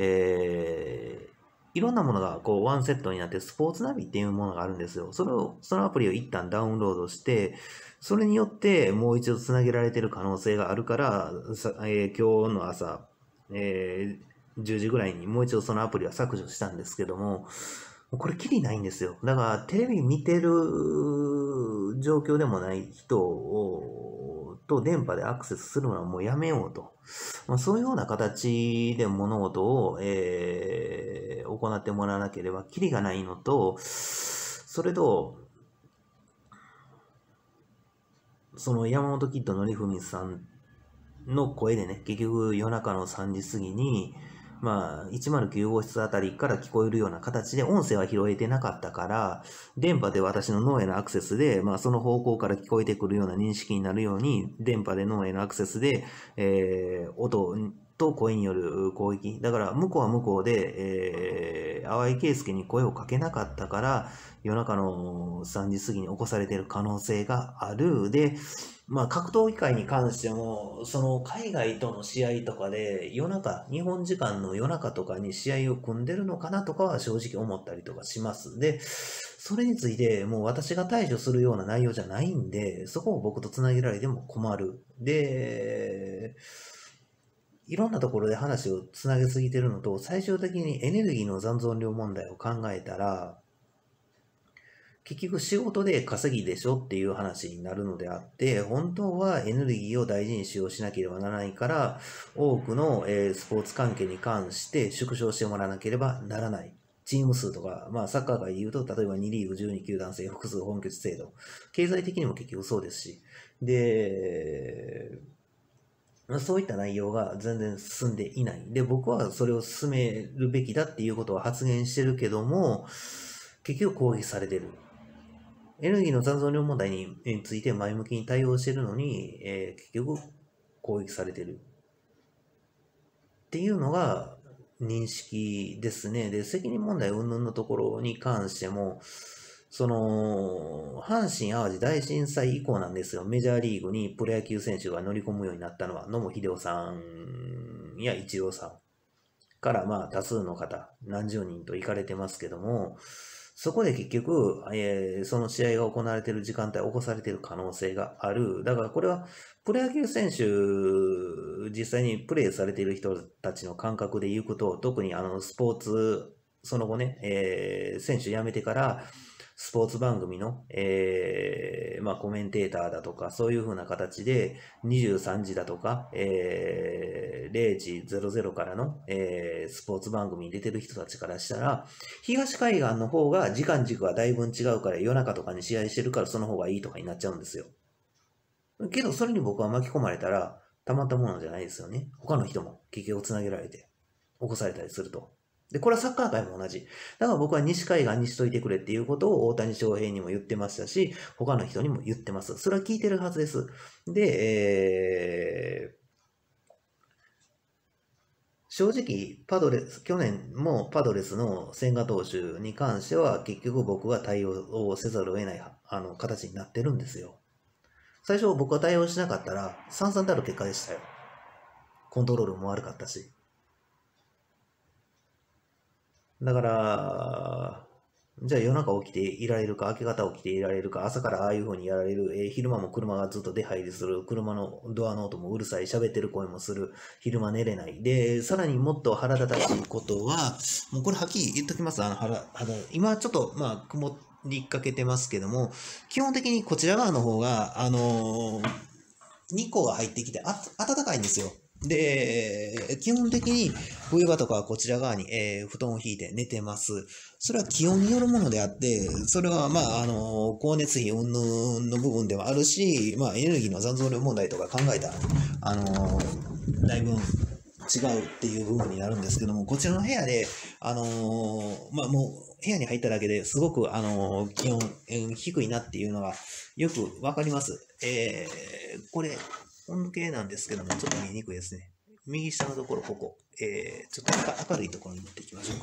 Speaker 1: いろんなものがこうワンセットになってスポーツナビっていうものがあるんですよ。そのアプリを一旦ダウンロードして、それによってもう一度つなげられてる可能性があるから、今日の朝、10時ぐらいにもう一度そのアプリは削除したんですけども、これきりないんですよ。だからテレビ見てる状況でもない人と電波でアクセスするのはもうやめようと。そういうような形で物事を、行ってもらわなければきりがないのと、それと、その山本キッドのりふみさんの声でね、結局夜中の3時過ぎに、109号室あたりから聞こえるような形で音声は拾えてなかったから、電波で私の脳へのアクセスで、その方向から聞こえてくるような認識になるように、電波で脳へのアクセスで、音と声による攻撃。だから向こうは向こうで、淡井圭介に声をかけなかったから、夜中の3時過ぎに起こされている可能性がある。で、格闘技界に関しても、その海外との試合とかで夜中、日本時間の夜中とかに試合を組んでるのかなとかは正直思ったりとかします。で、それについてもう私が対処するような内容じゃないんで、そこを僕とつなげられても困る。で、いろんなところで話をつなげすぎてるのと、最終的にエネルギーの残存量問題を考えたら、結局仕事で稼ぎでしょっていう話になるのであって、本当はエネルギーを大事に使用しなければならないから、多くのスポーツ関係に関して縮小してもらわなければならない。チーム数とか、サッカー界で言うと、例えば2リーグ12球団制複数本拠地制度。経済的にも結局そうですし。で、そういった内容が全然進んでいない。で、僕はそれを進めるべきだっていうことを発言してるけども、結局攻撃されてる。エネルギーの残存量問題について前向きに対応しているのに、結局攻撃されているっていうのが認識ですね。で、責任問題云々のところに関しても、その、阪神・淡路大震災以降なんですよ。メジャーリーグにプロ野球選手が乗り込むようになったのは、野茂英雄さんやイチローさんから多数の方、何十人と行かれてますけども、そこで結局、その試合が行われている時間帯起こされている可能性がある。だからこれは、プロ野球選手、実際にプレーされている人たちの感覚で言うと、特にスポーツ、その後ね、選手辞めてから、スポーツ番組の、コメンテーターだとか、そういう風な形で、23時だとか、0時00からの、スポーツ番組に出てる人たちからしたら、東海岸の方が時間軸がだいぶ違うから、夜中とかに試合してるからその方がいいとかになっちゃうんですよ。けど、それに僕は巻き込まれたら、たまったものじゃないですよね。他の人も結局つなげられて、起こされたりすると。で、これはサッカー界も同じ。だから僕は西海岸にしといてくれっていうことを大谷翔平にも言ってましたし、他の人にも言ってます。それは聞いてるはずです。で、正直、去年もパドレスの千賀投手に関しては、結局僕は対応をせざるを得ない、形になってるんですよ。最初僕は対応しなかったら、散々たる結果でしたよ。コントロールも悪かったし。だから、じゃあ夜中起きていられるか、明け方起きていられるか、朝からああいう風にやられる、昼間も車がずっと出入りする、車のドアの音もうるさい、喋ってる声もする、昼間寝れない。で、さらにもっと腹立たしいことは、もうこれはっきり言っときます。今ちょっと、曇りかけてますけども、基本的にこちら側の方が、日光が入ってきて暖かいんですよ。で、基本的に冬場とかはこちら側に、布団を引いて寝てます。それは気温によるものであって、それは光熱費云々の部分ではあるし、エネルギーの残存量問題とか考えたら、だいぶ違うっていう部分になるんですけども、こちらの部屋で、もう部屋に入っただけですごく、気温、低いなっていうのがよくわかります。これ、温度計なんですけども、ちょっと見にくいですね。右下のところ、ここ。ちょっと明るいところに持っていきましょう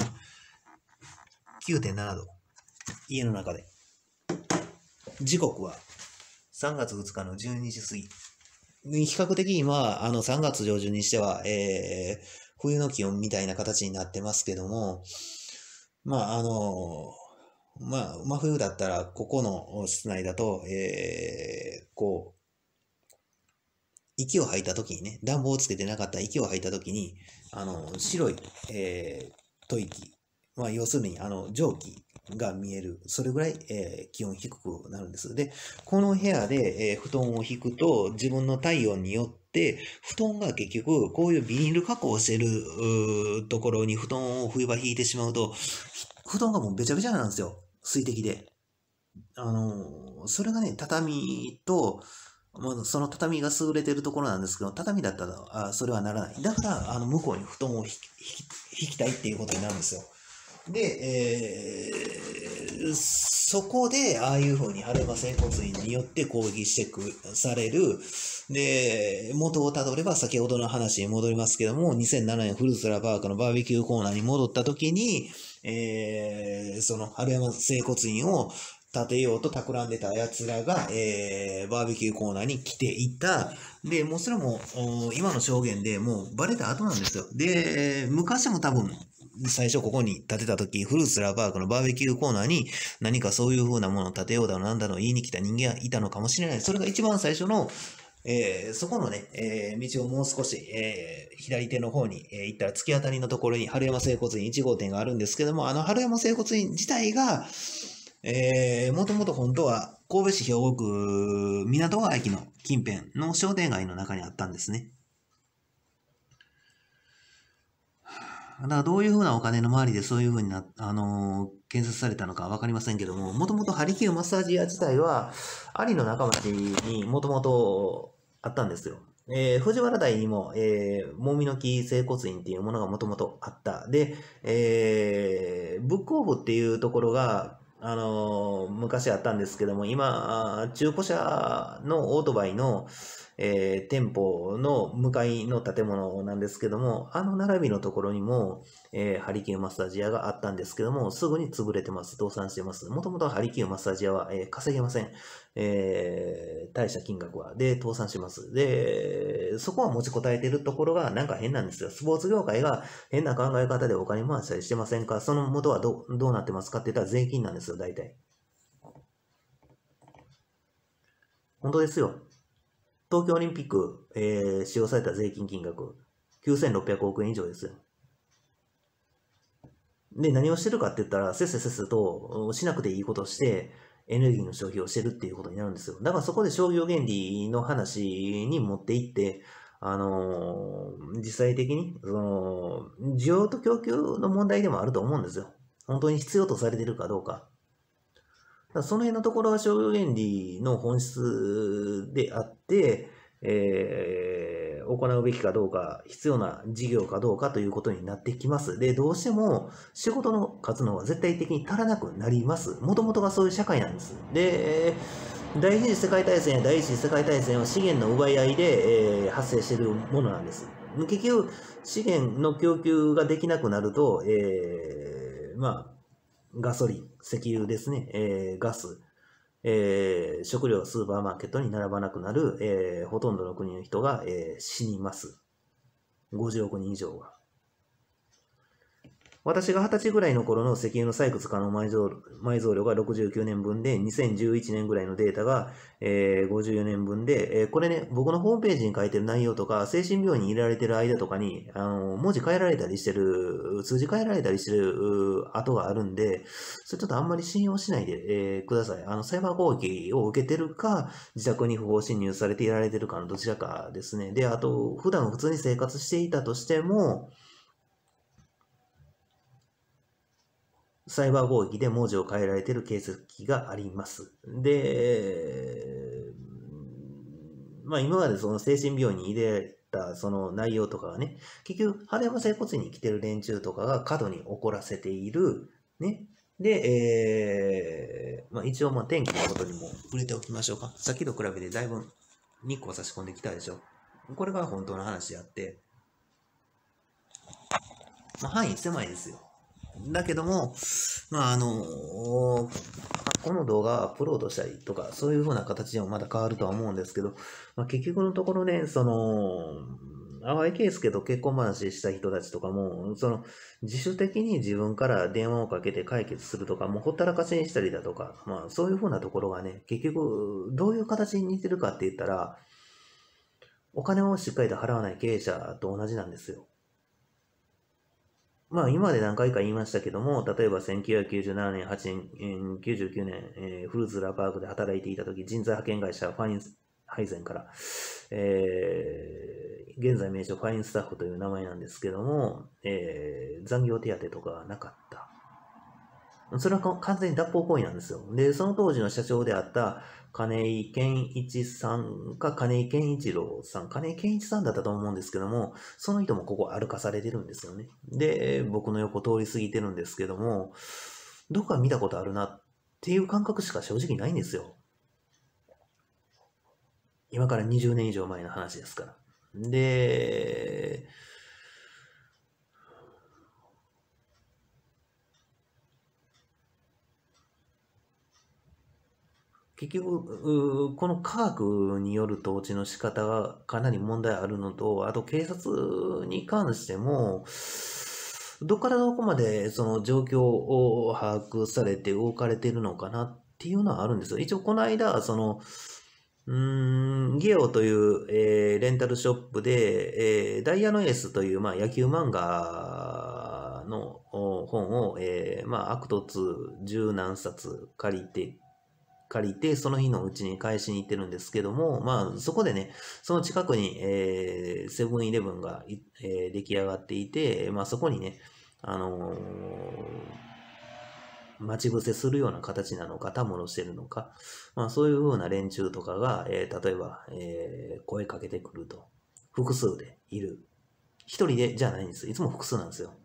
Speaker 1: か。9.7 度。家の中で。時刻は 3月2日の12時過ぎ。比較的今、3月上旬にしては、冬の気温みたいな形になってますけども、まあ、真冬だったら、ここの室内だと、こう、息を吐いた時にね、暖房をつけてなかった息を吐いた時に、白い、吐息、まあ、要するに、蒸気が見える。それぐらい、気温低くなるんです。で、この部屋で、布団を引くと、自分の体温によって、布団が結局、こういうビニール加工をしているところに布団を冬場引いてしまうと、布団がもうべちゃべちゃなんですよ。水滴で。それがね、畳と、その畳が優れてるところなんですけど、畳だったら、それはならない。だから、向こうに布団を引きたいっていうことになるんですよ。で、そこで、ああいう風に春山整骨院によって攻撃される。で、元をたどれば先ほどの話に戻りますけども、2007年フルーツラパークのバーベキューコーナーに戻った時に、その春山整骨院を建てようと企んでた奴らが、バーベキューコーナーに来ていた。で、もうそれも、今の証言でもうバレた後なんですよ。で、昔も多分、最初ここに建てた時、フルーツラーパークのバーベキューコーナーに何かそういう風なものを建てようだのなんだの言いに来た人間がいたのかもしれない。それが一番最初の、そこのね、道をもう少し、左手の方に、行ったら突き当たりのところに春山整骨院1号店があるんですけども、春山整骨院自体が、もともと本当は神戸市兵庫区港川駅の近辺の商店街の中にあったんですね。だからどういうふうなお金の周りでそういうふうに建設されたのかわかりませんけども、もともとハリキューマッサージ屋自体は、有野中町にもともとあったんですよ。藤原台にも、もみの木整骨院っていうものがもともとあった。で、ブックオフっていうところが、昔あったんですけども、今、中古車のオートバイの、店舗の向かいの建物なんですけども、並びのところにも、ハリキューマッサージ屋があったんですけども、すぐに潰れてます。倒産してます。もともとハリキューマッサージ屋は、稼げません。大した金額は。で、倒産します。で、そこは持ちこたえてるところがなんか変なんですよ。スポーツ業界が変な考え方でお金回したりしてませんか？その元はどうなってますかって言ったら税金なんですよ、大体。本当ですよ。東京オリンピック、使用された税金金額、9600億円以上ですよ。で、何をしてるかって言ったら、せっせとしなくていいことをして、エネルギーの消費をしてるっていうことになるんですよ。だからそこで商業原理の話に持っていって、実際的に、需要と供給の問題でもあると思うんですよ。本当に必要とされてるかどうか。その辺のところが商業原理の本質であって、行うべきかどうか、必要な事業かどうかということになってきます。で、どうしても仕事の数の方が絶対的に足らなくなります。もともとがそういう社会なんです。で、第二次世界大戦や第一次世界大戦は資源の奪い合いで、発生しているものなんです。結局、資源の供給ができなくなると、ガソリン、石油ですね、ガス、食料スーパーマーケットに並ばなくなる、ほとんどの国の人が、死にます。50億人以上は。私が20歳ぐらいの頃の石油の採掘可能埋蔵量が69年分で、2011年ぐらいのデータが、54年分で、これね、僕のホームページに書いてる内容とか、精神病院に入れられてる間とかに、文字変えられたりしてる、数字変えられたりしてる跡があるんで、それちょっとあんまり信用しないで、ください。サイバー攻撃を受けてるか、自宅に不法侵入されていられてるかのどちらかですね。で、あと、普段普通に生活していたとしても、サイバー攻撃で文字を変えられている形跡があります。で、今までその精神病院に入れられたその内容とかがね、結局、春山整骨院に来てる連中とかが過度に怒らせている、ね。で、一応天気のことにも触れておきましょうか。さっきと比べてだいぶ日光差し込んできたでしょ。これが本当の話であって、範囲狭いですよ。だけども、ここの動画をアップロードしたりとか、そういう風な形でもまだ変わるとは思うんですけど、結局のところね、淡井圭介と結婚話した人たちとかも、自主的に自分から電話をかけて解決するとか、もうほったらかしにしたりだとか、そういう風なところがね、結局、どういう形に似てるかって言ったら、お金をしっかりと払わない経営者と同じなんですよ。今まで何回か言いましたけども、例えば1997年、8年、99年、フルーツラパークで働いていた時、人材派遣会社ファインハイゼンから、現在名称ファインスタッフという名前なんですけども、残業手当とかはなかった。それは完全に脱法行為なんですよ。で、その当時の社長であった金井健一さんか金井健一郎さん、金井健一さんだったと思うんですけども、その人もここ歩かされてるんですよね。で、僕の横通り過ぎてるんですけども、どこか見たことあるなっていう感覚しか正直ないんですよ。今から20年以上前の話ですから。で、結局、この科学による統治の仕方がかなり問題あるのと、あと警察に関しても、どこからどこまでその状況を把握されて動かれているのかなっていうのはあるんですよ。一応この間、ゲオという、レンタルショップで、ダイヤのエースという、野球漫画の本を、アクト2十何冊借りて、その日のうちに返しに行ってるんですけども、そこでね、その近くに、セブンイレブンが、出来上がっていて、そこにね、待ち伏せするような形なのか、たむろしてるのか、そういう風な連中とかが、例えば、声かけてくると。複数でいる。一人でじゃないんです。いつも複数なんですよ。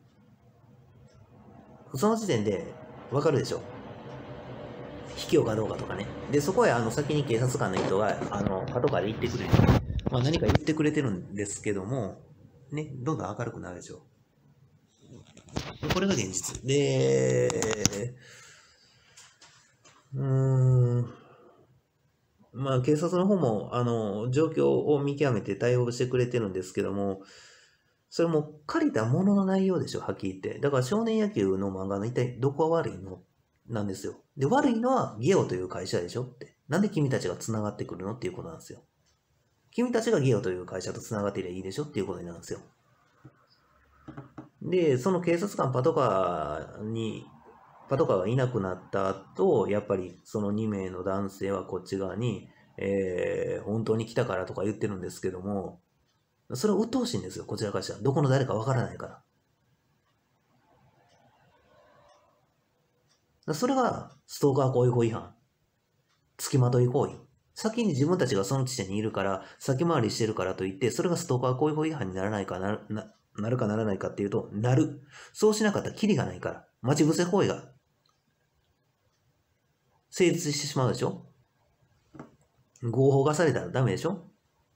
Speaker 1: その時点で、わかるでしょ。卑怯かどうかとかね。で、そこへ先に警察官の人が、パトカーで行ってくれる。何か言ってくれてるんですけども、ね、どんどん明るくなるでしょ。これが現実。で、警察の方も、状況を見極めて対応してくれてるんですけども、それも借りたものの内容でしょ、はっきり言って。だから少年野球の漫画の一体どこが悪いのなんですよ。で、悪いのはゲオという会社でしょって。なんで君たちが繋がってくるのっていうことなんですよ。君たちがゲオという会社と繋がっていればいいでしょっていうことになるんですよ。で、その警察官パトカーがいなくなった後、やっぱりその2名の男性はこっち側に、本当に来たからとか言ってるんですけども、それは鬱陶しいんですよ、こちらからしたら。どこの誰かわからないから。それがストーカー行為法違反。付きまとい行為。先に自分たちがその地点にいるから、先回りしてるからといって、それがストーカー行為法違反にならないかなるかならないかっていうと、なる。そうしなかったらキリがないから。待ち伏せ行為が成立してしまうでしょ。合法がされたらダメでしょ。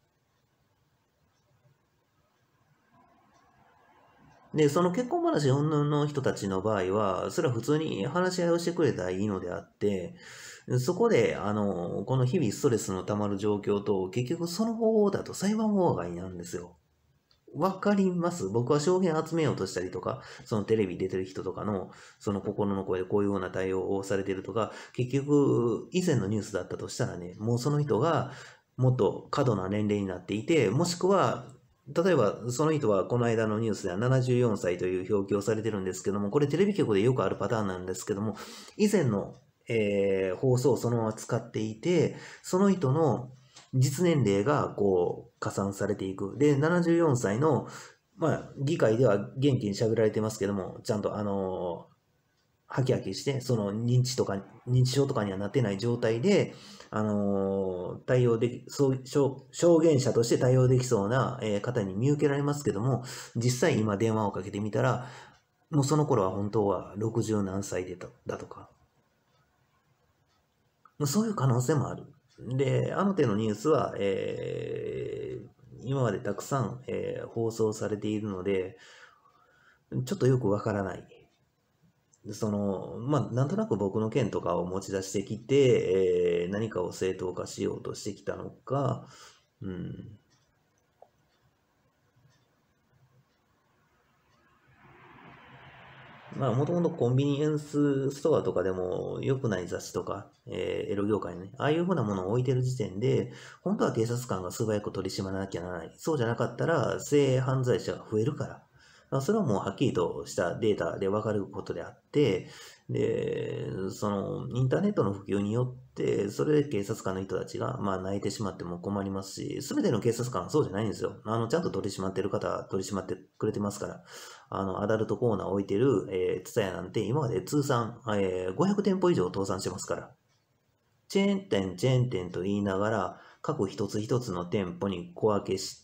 Speaker 1: で、その結婚話云々の人たちの場合は、それは普通に話し合いをしてくれたらいいのであって、そこで、この日々ストレスの溜まる状況と、結局その方法だと裁判妨害なんですよ。わかります。僕は証言集めようとしたりとか、そのテレビ出てる人とかの、その心の声でこういうような対応をされてるとか、結局、以前のニュースだったとしたらね、もうその人がもっと過度な年齢になっていて、もしくは、例えば、その人はこの間のニュースでは74歳という表記をされてるんですけども、これテレビ局でよくあるパターンなんですけども、以前の、放送をそのまま使っていて、その人の実年齢がこう加算されていく。で、74歳の、議会では元気に喋られてますけども、ちゃんとハキハキして、その認知症とかにはなってない状態で、対応でき、証言者として対応できそうな、方に見受けられますけども、実際今電話をかけてみたら、もうその頃は本当は60何歳だとか、そういう可能性もある。で、あの手のニュースは、今までたくさん、放送されているので、ちょっとよくわからないなんとなく僕の件とかを持ち出してきて、何かを正当化しようとしてきたのか、うん。まあ、もともとコンビニエンスストアとかでも良くない雑誌とか、エロ業界のね、ああいうふうなものを置いてる時点で、本当は警察官が素早く取り締まらなきゃならない。そうじゃなかったら、性犯罪者が増えるから。それはもうはっきりとしたデータで分かることであって、で、インターネットの普及によって、それで警察官の人たちが、まあ、泣いてしまっても困りますし、すべての警察官はそうじゃないんですよ。ちゃんと取り締まってる方は取り締まってくれてますから。アダルトコーナーを置いてる、ツタヤなんて今まで通算、500店舗以上倒産してますから。チェーン店と言いながら、各一つ一つの店舗に小分けして、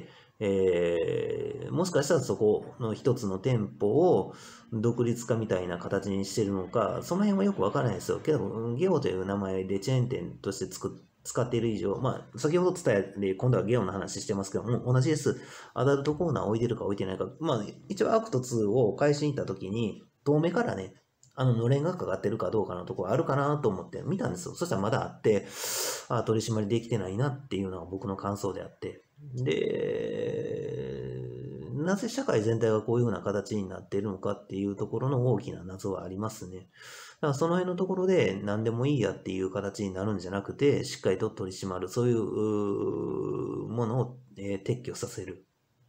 Speaker 1: もしかしたらそこの一つの店舗を独立化みたいな形にしてるのか、その辺はよくわからないですよ。けど、ゲオという名前でチェーン店として使っている以上、まあ、先ほど伝えで、今度はゲオの話してますけども、同じです。アダルトコーナー置いてるか置いてないか。まあ、一応アクト2を返しに行った時に、遠目からね、のれんがかかってるかどうかのところあるかなと思って見たんですよ。そしたらまだあって、取り締まりできてないなっていうのが僕の感想であって。で、なぜ社会全体がこういうふうな形になっているのかっていうところの大きな謎はありますね。だからその辺のところで何でもいいやっていう形になるんじゃなくて、しっかりと取り締まる、そういうものを、撤去させる。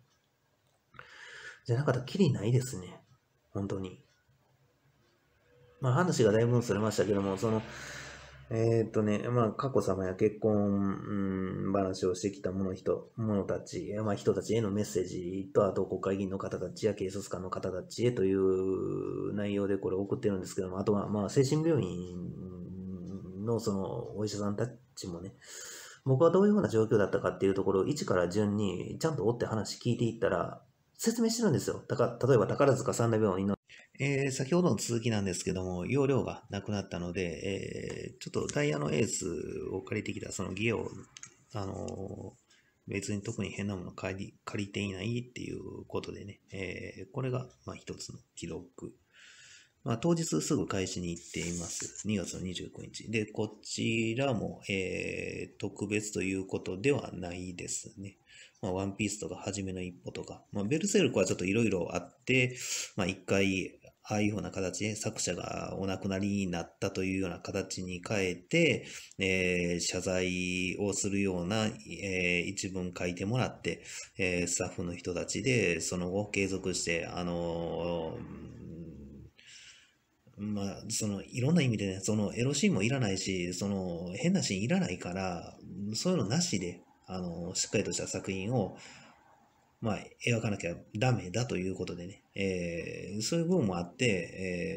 Speaker 1: じゃなかったらきりないですね。本当に。まあ話がだいぶそれましたけども、まあ、佳子さまや結婚、話をしてきた者たち、まあ、人たちへのメッセージと、あと国会議員の方たちや警察官の方たちへという内容でこれを送ってるんですけども、あとは、まあ、精神病院のそのお医者さんたちもね、僕はどういうふうな状況だったかっていうところを一から順にちゃんと追って話聞いていったら、説明してるんですよ。例えば宝塚三大病院の先ほどの続きなんですけども、容量がなくなったので、ちょっとダイヤのエースを借りてきたそのギアを、別に特に変なもの借りていないっていうことでね、これがまあ一つの記録。まあ、当日すぐ返しに行っています。2月の29日。で、こちらも、特別ということではないですね。まあ、ワンピースとか、はじめの一歩とか、まあ、ベルセルクはちょっといろいろあって、まあ、一回、ああいうような形で作者がお亡くなりになったというような形に変えて、謝罪をするような、一文書いてもらって、スタッフの人たちで、その後継続して、まあ、いろんな意味でね、エロシーンもいらないし、変なシーンいらないから、そういうのなしで、しっかりとした作品を、まあ、描かなきゃダメだということでね、そういう部分もあって、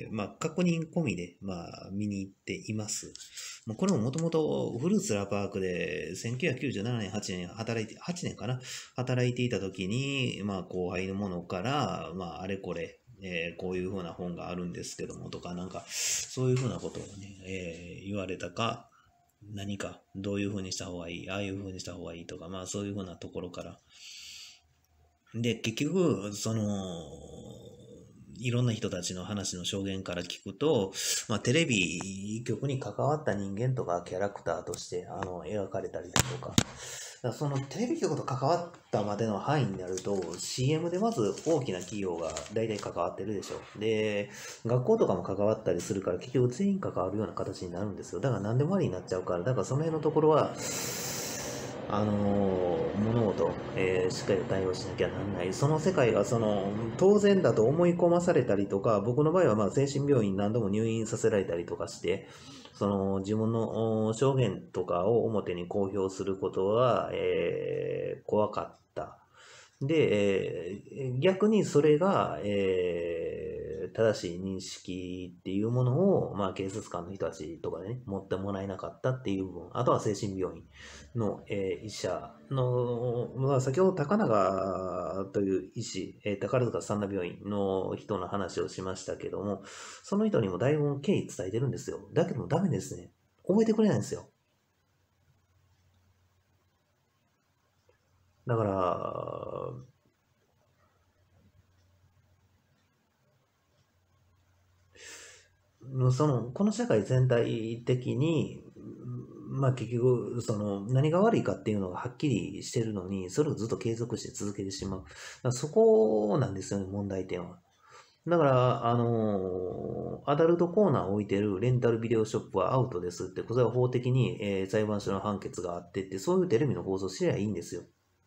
Speaker 1: まあ、確認込みで、まあ、見に行っています。もうこれももともとフルーツラパークで1997年、8年8年かな、働いていた時に、まあ、後輩のものから、まあ、あれこれ、こういうふうな本があるんですけどもとか、なんか、そういうふうなことをね、言われたか、何か、どういうふうにした方がいい、ああいうふうにした方がいいとか、まあそういうふうなところから。で、結局、いろんな人たちの話の証言から聞くと、まあ、テレビ局に関わった人間とかキャラクターとして描かれたりだとか、だからそのテレビ局と関わったまでの範囲になると、CM でまず大きな企業が大体関わってるでしょ。で、学校とかも関わったりするから、結局全員関わるような形になるんですよ。だから何でもありになっちゃうから、だからその辺のところは、物事、しっかりと対応しなきゃなんない。その世界が当然だと思い込まされたりとか、僕の場合はまあ精神病院何度も入院させられたりとかして、自分の証言とかを表に公表することは、怖かった。で、逆にそれが、正しい認識っていうものを、まあ、警察官の人たちとかでね、持ってもらえなかったっていう部分、あとは精神病院の、医者の、まあ、先ほど高永という医師、宝塚三田病院の人の話をしましたけども、その人にもだいぶ経緯伝えてるんですよ。だけどもダメですね。覚えてくれないんですよ。だから、 この社会全体的に、まあ結局、何が悪いかっていうのがはっきりしてるのに、それをずっと継続して続けてしまう。だからそこなんですよね、問題点は。だから、アダルトコーナーを置いてるレンタルビデオショップはアウトですって、これは法的に、裁判所の判決があってって、そういうテレビの放送すりゃいいんですよ。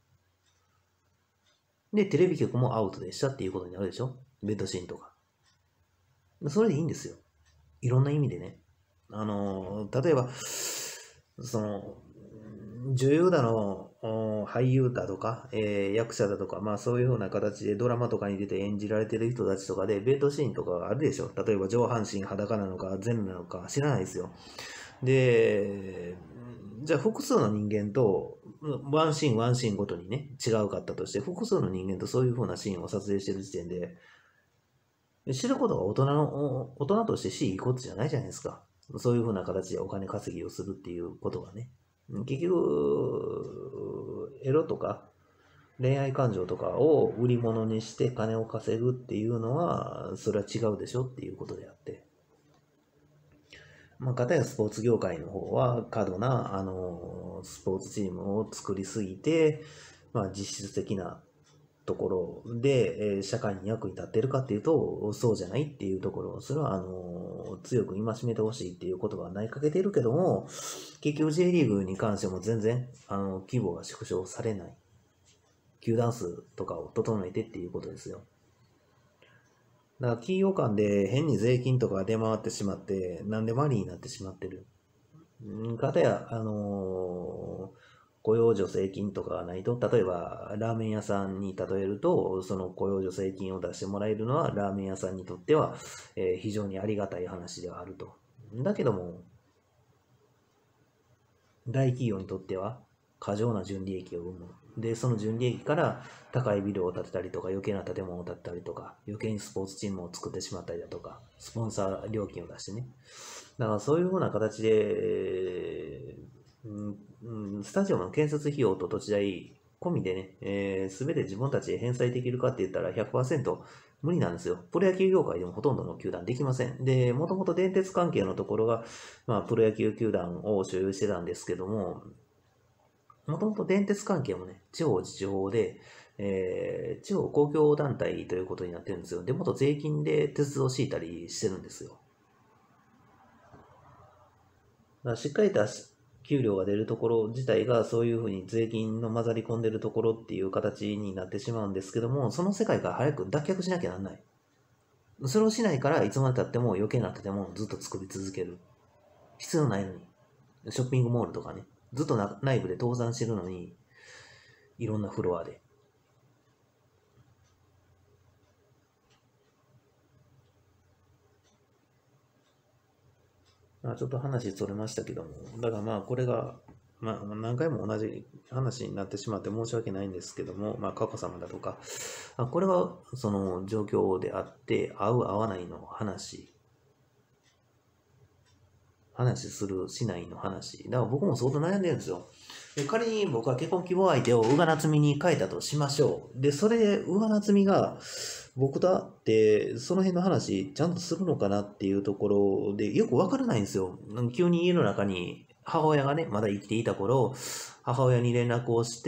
Speaker 1: で、テレビ局もアウトでしたっていうことになるでしょ、ベッドシーンとか。それでいいんですよ。いろんな意味でね。例えば、その、女優だの、俳優だとか、役者だとか、まあそういうふうな形でドラマとかに出て演じられてる人たちとかで、ベッドシーンとかがあるでしょ。例えば上半身裸なのか、全裸なのか知らないですよ。で、じゃあ複数の人間と、ワンシーンワンシーンごとにね、違うかったとして、複数の人間とそういうふうなシーンを撮影してる時点で、知ることが大人としていいことじゃないじゃないですか。そういうふうな形でお金稼ぎをするっていうことがね。結局、エロとか恋愛感情とかを売り物にして金を稼ぐっていうのは、それは違うでしょっていうことであって。まあ、かたやスポーツ業界の方は過度な、スポーツチームを作りすぎて、まあ、実質的なところで、社会に役に立っているかっていうと、そうじゃないっていうところ、それは、強く戒めてほしいっていうことはないかけているけども、結局 J リーグに関しても全然、規模が縮小されない。球団数とかを整えてっていうことですよ。だから企業間で変に税金とかが出回ってしまって、なんでマリーになってしまってる。かたや、雇用助成金とかがないと、例えばラーメン屋さんに例えると、その雇用助成金を出してもらえるのはラーメン屋さんにとっては、非常にありがたい話ではあると。だけども、大企業にとっては過剰な純利益を生む。で、その純利益から高いビルを建てたりとか、余計な建物を建てたりとか、余計にスポーツチームを作ってしまったりだとか、スポンサー料金を出してね。だからそういうふうな形で、スタジアムの建設費用と土地代込みでね、すべて自分たちで返済できるかって言ったら100%無理なんですよ。プロ野球業界でもほとんどの球団できません。で、もともと電鉄関係のところが、まあ、プロ野球球団を所有してたんですけども、もともと電鉄関係もね、地方自治法で、地方公共団体ということになってるんですよ。で、もっと税金で鉄道を敷いたりしてるんですよ。だからしっかりと給料が出るところ自体がそういうふうに税金の混ざり込んでるところっていう形になってしまうんですけども、その世界から早く脱却しなきゃなんない。それをしないからいつまでたっても余計な建物をずっと作り続ける。必要ないのに。ショッピングモールとかね。ずっと内部で倒産してるのに、いろんなフロアで。ちょっと話それましたけども、だからまあこれが、まあ何回も同じ話になってしまって申し訳ないんですけども、まあ佳子様だとか、これはその状況であって、合う合わないの話する、しないの話。だから僕も相当悩んでるんですよ。で仮に僕は結婚希望相手を宇賀なつみに変えたとしましょう。で、それで宇賀なつみが僕と会って、その辺の話ちゃんとするのかなっていうところでよくわからないんですよ。急に家の中に母親がね、まだ生きていた頃、母親に連絡をして、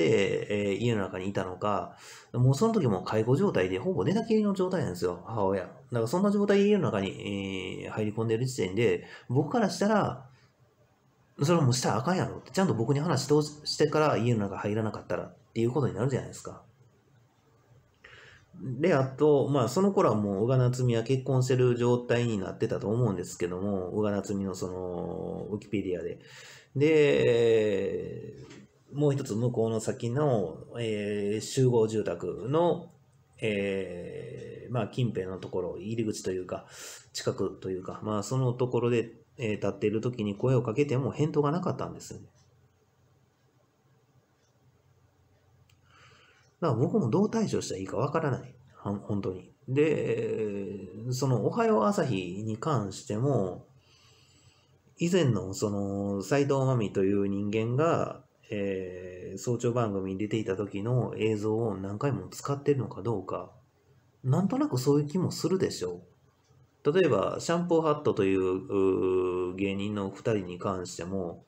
Speaker 1: 家の中にいたのか、もうその時も介護状態でほぼ寝たきりの状態なんですよ、母親。だからそんな状態で家の中に、入り込んでる時点で、僕からしたら、それはもうしたらあかんやろって、ちゃんと僕に話してから家の中入らなかったらっていうことになるじゃないですか。で、あと、まあ、その頃はもう、宇賀なつみは結婚してる状態になってたと思うんですけども、宇賀なつみのその、ウィキペディアで。で、もう一つ向こうの先の、集合住宅の、まあ、近辺のところ、入り口というか、近くというか、まあ、そのところで、立っている時に声をかけても返答がなかったんですよね。だから僕もどう対処したらいいかわからない。本当に。で、その、おはよう朝日に関しても、以前のその、斎藤真美という人間が、早朝番組に出ていた時の映像を何回も使ってるのかどうか、なんとなくそういう気もするでしょう。 例えば、シャンプーハットという芸人の2人に関しても、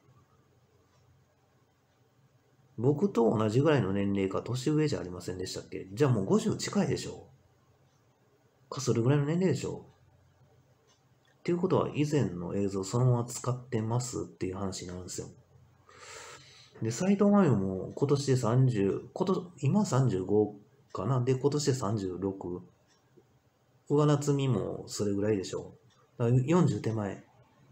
Speaker 1: 僕と同じぐらいの年齢か年上じゃありませんでしたっけ？じゃあもう50近いでしょか、それぐらいの年齢でしょっていうことは、以前の映像そのまま使ってますっていう話になるんですよ。で、斎藤真由も今年で30、今35かな。で、今年で36。上夏美もそれぐらいでしょう。だから40手前。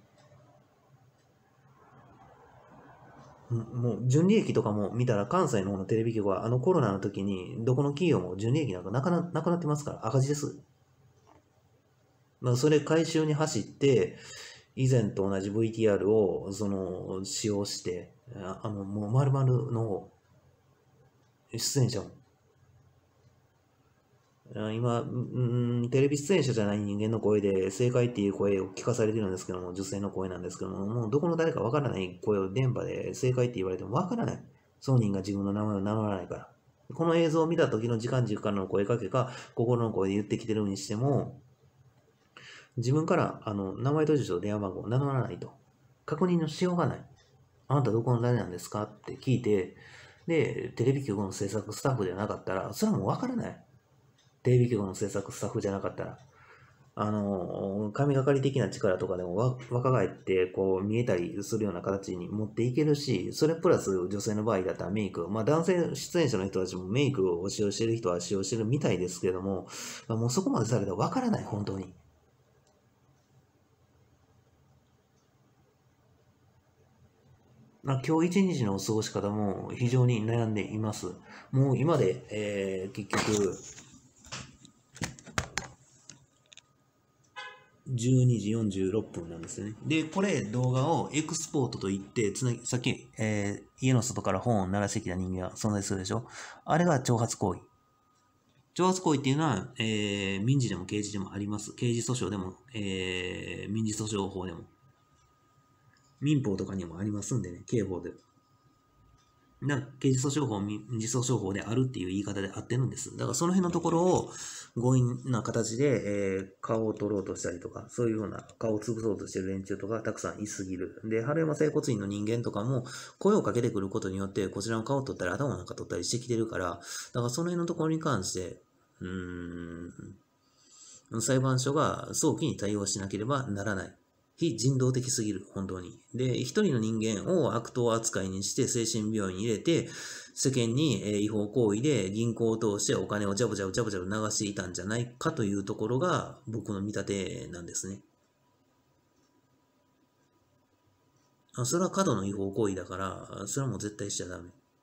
Speaker 1: もう純利益とかも見たら関西の方のテレビ局はあのコロナの時にどこの企業も純利益なんかなくなってますから赤字です。それ回収に走って以前と同じ VTR を使用してもう丸々の出演者も今、テレビ出演者じゃない人間の声で正解っていう声を聞かされてるんですけども、女性の声なんですけども、もうどこの誰かわからない声を電波で正解って言われてもわからない。当人が自分の名前を名乗らないから。この映像を見た時の時間軸からの声かけか、心の声で言ってきてるにしても、自分から名前と住所、電話番号を名乗らないと。確認のしようがない。あなたどこの誰なんですかって聞いて、で、テレビ局の制作スタッフではなかったら、それはもうわからない。テレビ局の制作スタッフじゃなかったら、神がかり的な力とかでも若返ってこう見えたりするような形に持っていけるし、それプラス女性の場合だったらメイク、男性出演者の人たちもメイクを使用している人は使用してるみたいですけども、もうそこまでされたらわからない、本当に。今日一日の過ごし方も非常に悩んでいます。もう今で、結局、12時46分なんですよね。で、これ動画をエクスポートといって、さっき、家の外から本を鳴らしてきた人間が存在するでしょ。あれが挑発行為。挑発行為っていうのは、民事でも刑事でもあります。刑事訴訟でも、民事訴訟法でも。民法とかにもありますんでね、刑法で。刑事訴訟法、民事訴訟法であるっていう言い方で合ってるんです。だからその辺のところを強引な形で、顔を取ろうとしたりとか、そういうような顔を潰そうとしてる連中とかたくさんいすぎる。で、春山整骨院の人間とかも声をかけてくることによって、こちらの顔を取ったり頭なんか取ったりしてきてるから、だからその辺のところに関して、裁判所が早期に対応しなければならない。非人道的すぎる、本当に。で、一人の人間を悪党扱いにして精神病院に入れて、世間に違法行為で銀行を通してお金をジャブジャブ流していたんじゃないかというところが僕の見立てなんですね。それは過度の違法行為だから、それはもう絶対しちゃダメ。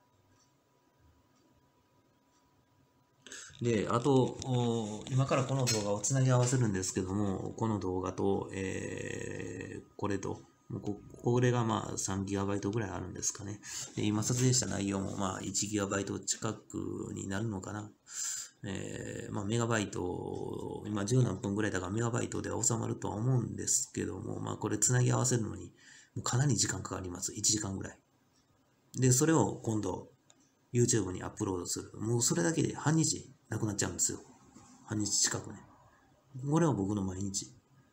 Speaker 1: で、あと、今からこの動画をつなぎ合わせるんですけども、この動画と、これと、これがまあ 3GB ぐらいあるんですかね。で今撮影した内容もまあ 1GB 近くになるのかな。メガバイト、今10何分ぐらいだからメガバイトでは収まるとは思うんですけども、これつなぎ合わせるのにかなり時間かかります。1時間ぐらい。で、それを今度 YouTube にアップロードする。もうそれだけで半日なくなっちゃうんですよ。半日近くね。これは僕の毎日。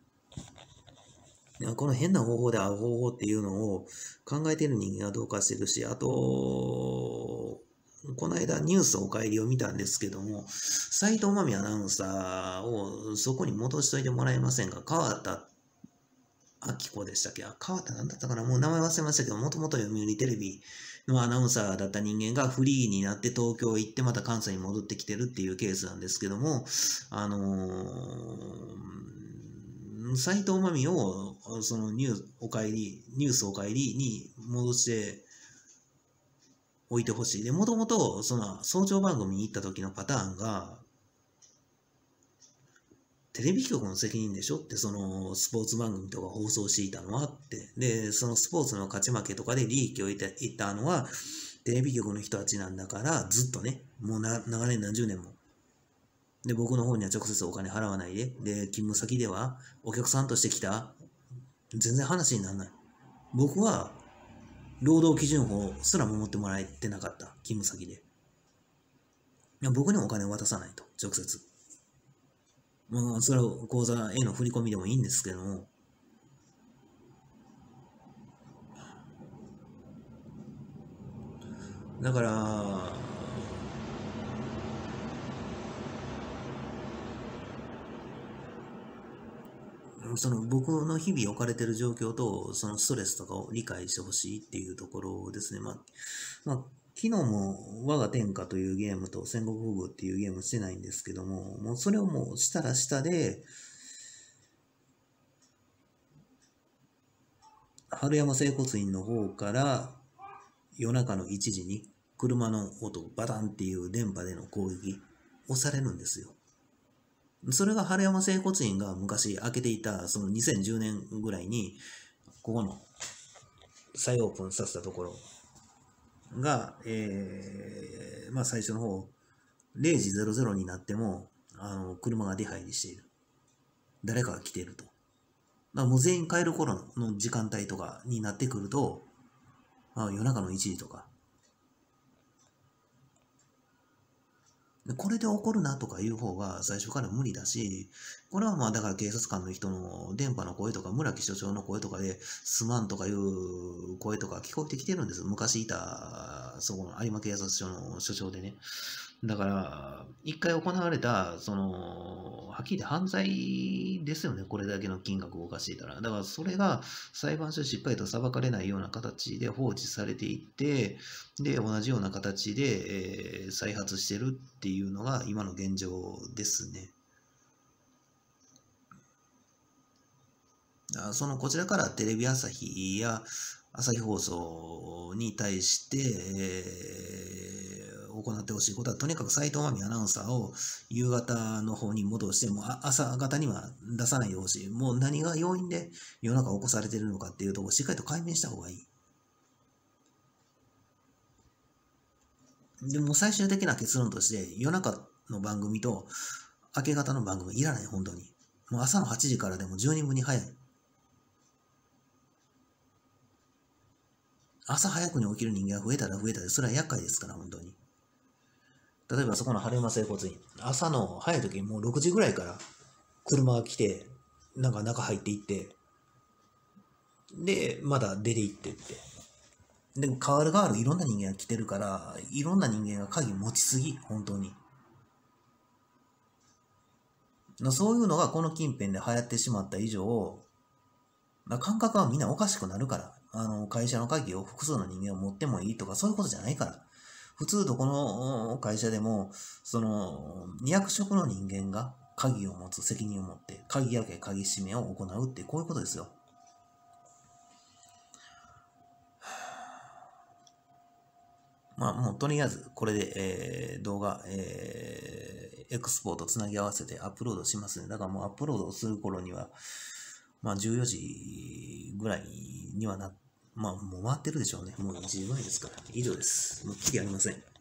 Speaker 1: この変な方法で会う方法っていうのを考えている人間はどうかしてるし、あと、この間ニュースお帰りを見たんですけども、斉藤真美アナウンサーをそこに戻しといてもらえませんか？川田明子でしたっけ？川田なんだったかな？もう名前忘れましたけど、もともと読売テレビのアナウンサーだった人間がフリーになって東京行ってまた関西に戻ってきてるっていうケースなんですけども、斉藤真美をそのニュースお帰りに戻しておいてほしい。で、もともとその早朝番組に行った時のパターンが、テレビ局の責任でしょって、そのスポーツ番組とか放送していたのはって。で、そのスポーツの勝ち負けとかで利益を得たのは、テレビ局の人たちなんだから、ずっとね、もう長年何十年も。で、僕の方には直接お金払わないで。で、勤務先では、お客さんとして来た。全然話にならない。僕は、労働基準法すら守ってもらえてなかった。勤務先で。僕にもお金を渡さないと、直接。 まあ、それを口座への振り込みでもいいんですけども、だから、その僕の日々置かれている状況と、そのストレスとかを理解してほしいっていうところですね。まあ、昨日も我が天下というゲームと戦国風具っていうゲームしてないんですけども、もうそれをもうしたらしたで、春山整骨院の方から夜中の1時に車の音バタンっていう電波での攻撃をされるんですよ。それが春山整骨院が昔開けていたその2010年ぐらいにここの再オープンさせたところが、まあ最初の方0時00になっても車が出入りしている。誰かが来ていると。だからもう全員帰る頃の時間帯とかになってくると、夜中の1時とか。これで怒るなとかいう方が最初から無理だし、これはまあだから警察官の人の電波の声とか村木所長の声とかですまんとかいう声とか聞こえてきてるんです。昔いたそこの有馬警察署の所長でね。だから、一回行われた、はっきり言って犯罪ですよね。これだけの金額を動かしていたら。だから、それが裁判所でしっかりと裁かれないような形で放置されていって、で、同じような形で、再発してるっていうのが今の現状ですね。こちらからテレビ朝日や朝日放送に対して、行ってほしいことは、とにかく斉藤真美アナウンサーを夕方の方に戻して、もう朝方には出さないでほしい。もう何が要因で夜中起こされているのかっていうところをしっかりと解明した方がいい。でも最終的な結論として、夜中の番組と明け方の番組いらない、本当に。もう朝の8時からでも10人分に早い。朝早くに起きる人間が増えたら増えたで、それは厄介ですから、本当に。例えばそこの春山整骨院、朝の早い時にもう6時ぐらいから車が来て、なんか中入っていって、で、まだ出て行ってって。でも変わるいろんな人間が来てるから、いろんな人間が鍵持ちすぎ、本当に。そういうのがこの近辺で流行ってしまった以上、感覚はみんなおかしくなるから。会社の鍵を複数の人間を持ってもいいとか、そういうことじゃないから。普通どこの会社でも、役職の人間が鍵を持つ責任を持って、鍵開け、鍵閉めを行うって、こういうことですよ。まあ、もうとりあえず、これで、動画、エクスポートつなぎ合わせてアップロードしますね。だからもうアップロードする頃には、まあ14時ぐらいにはまあもう回ってるでしょうね。もう1時前ですから。以上です。もうきりありません。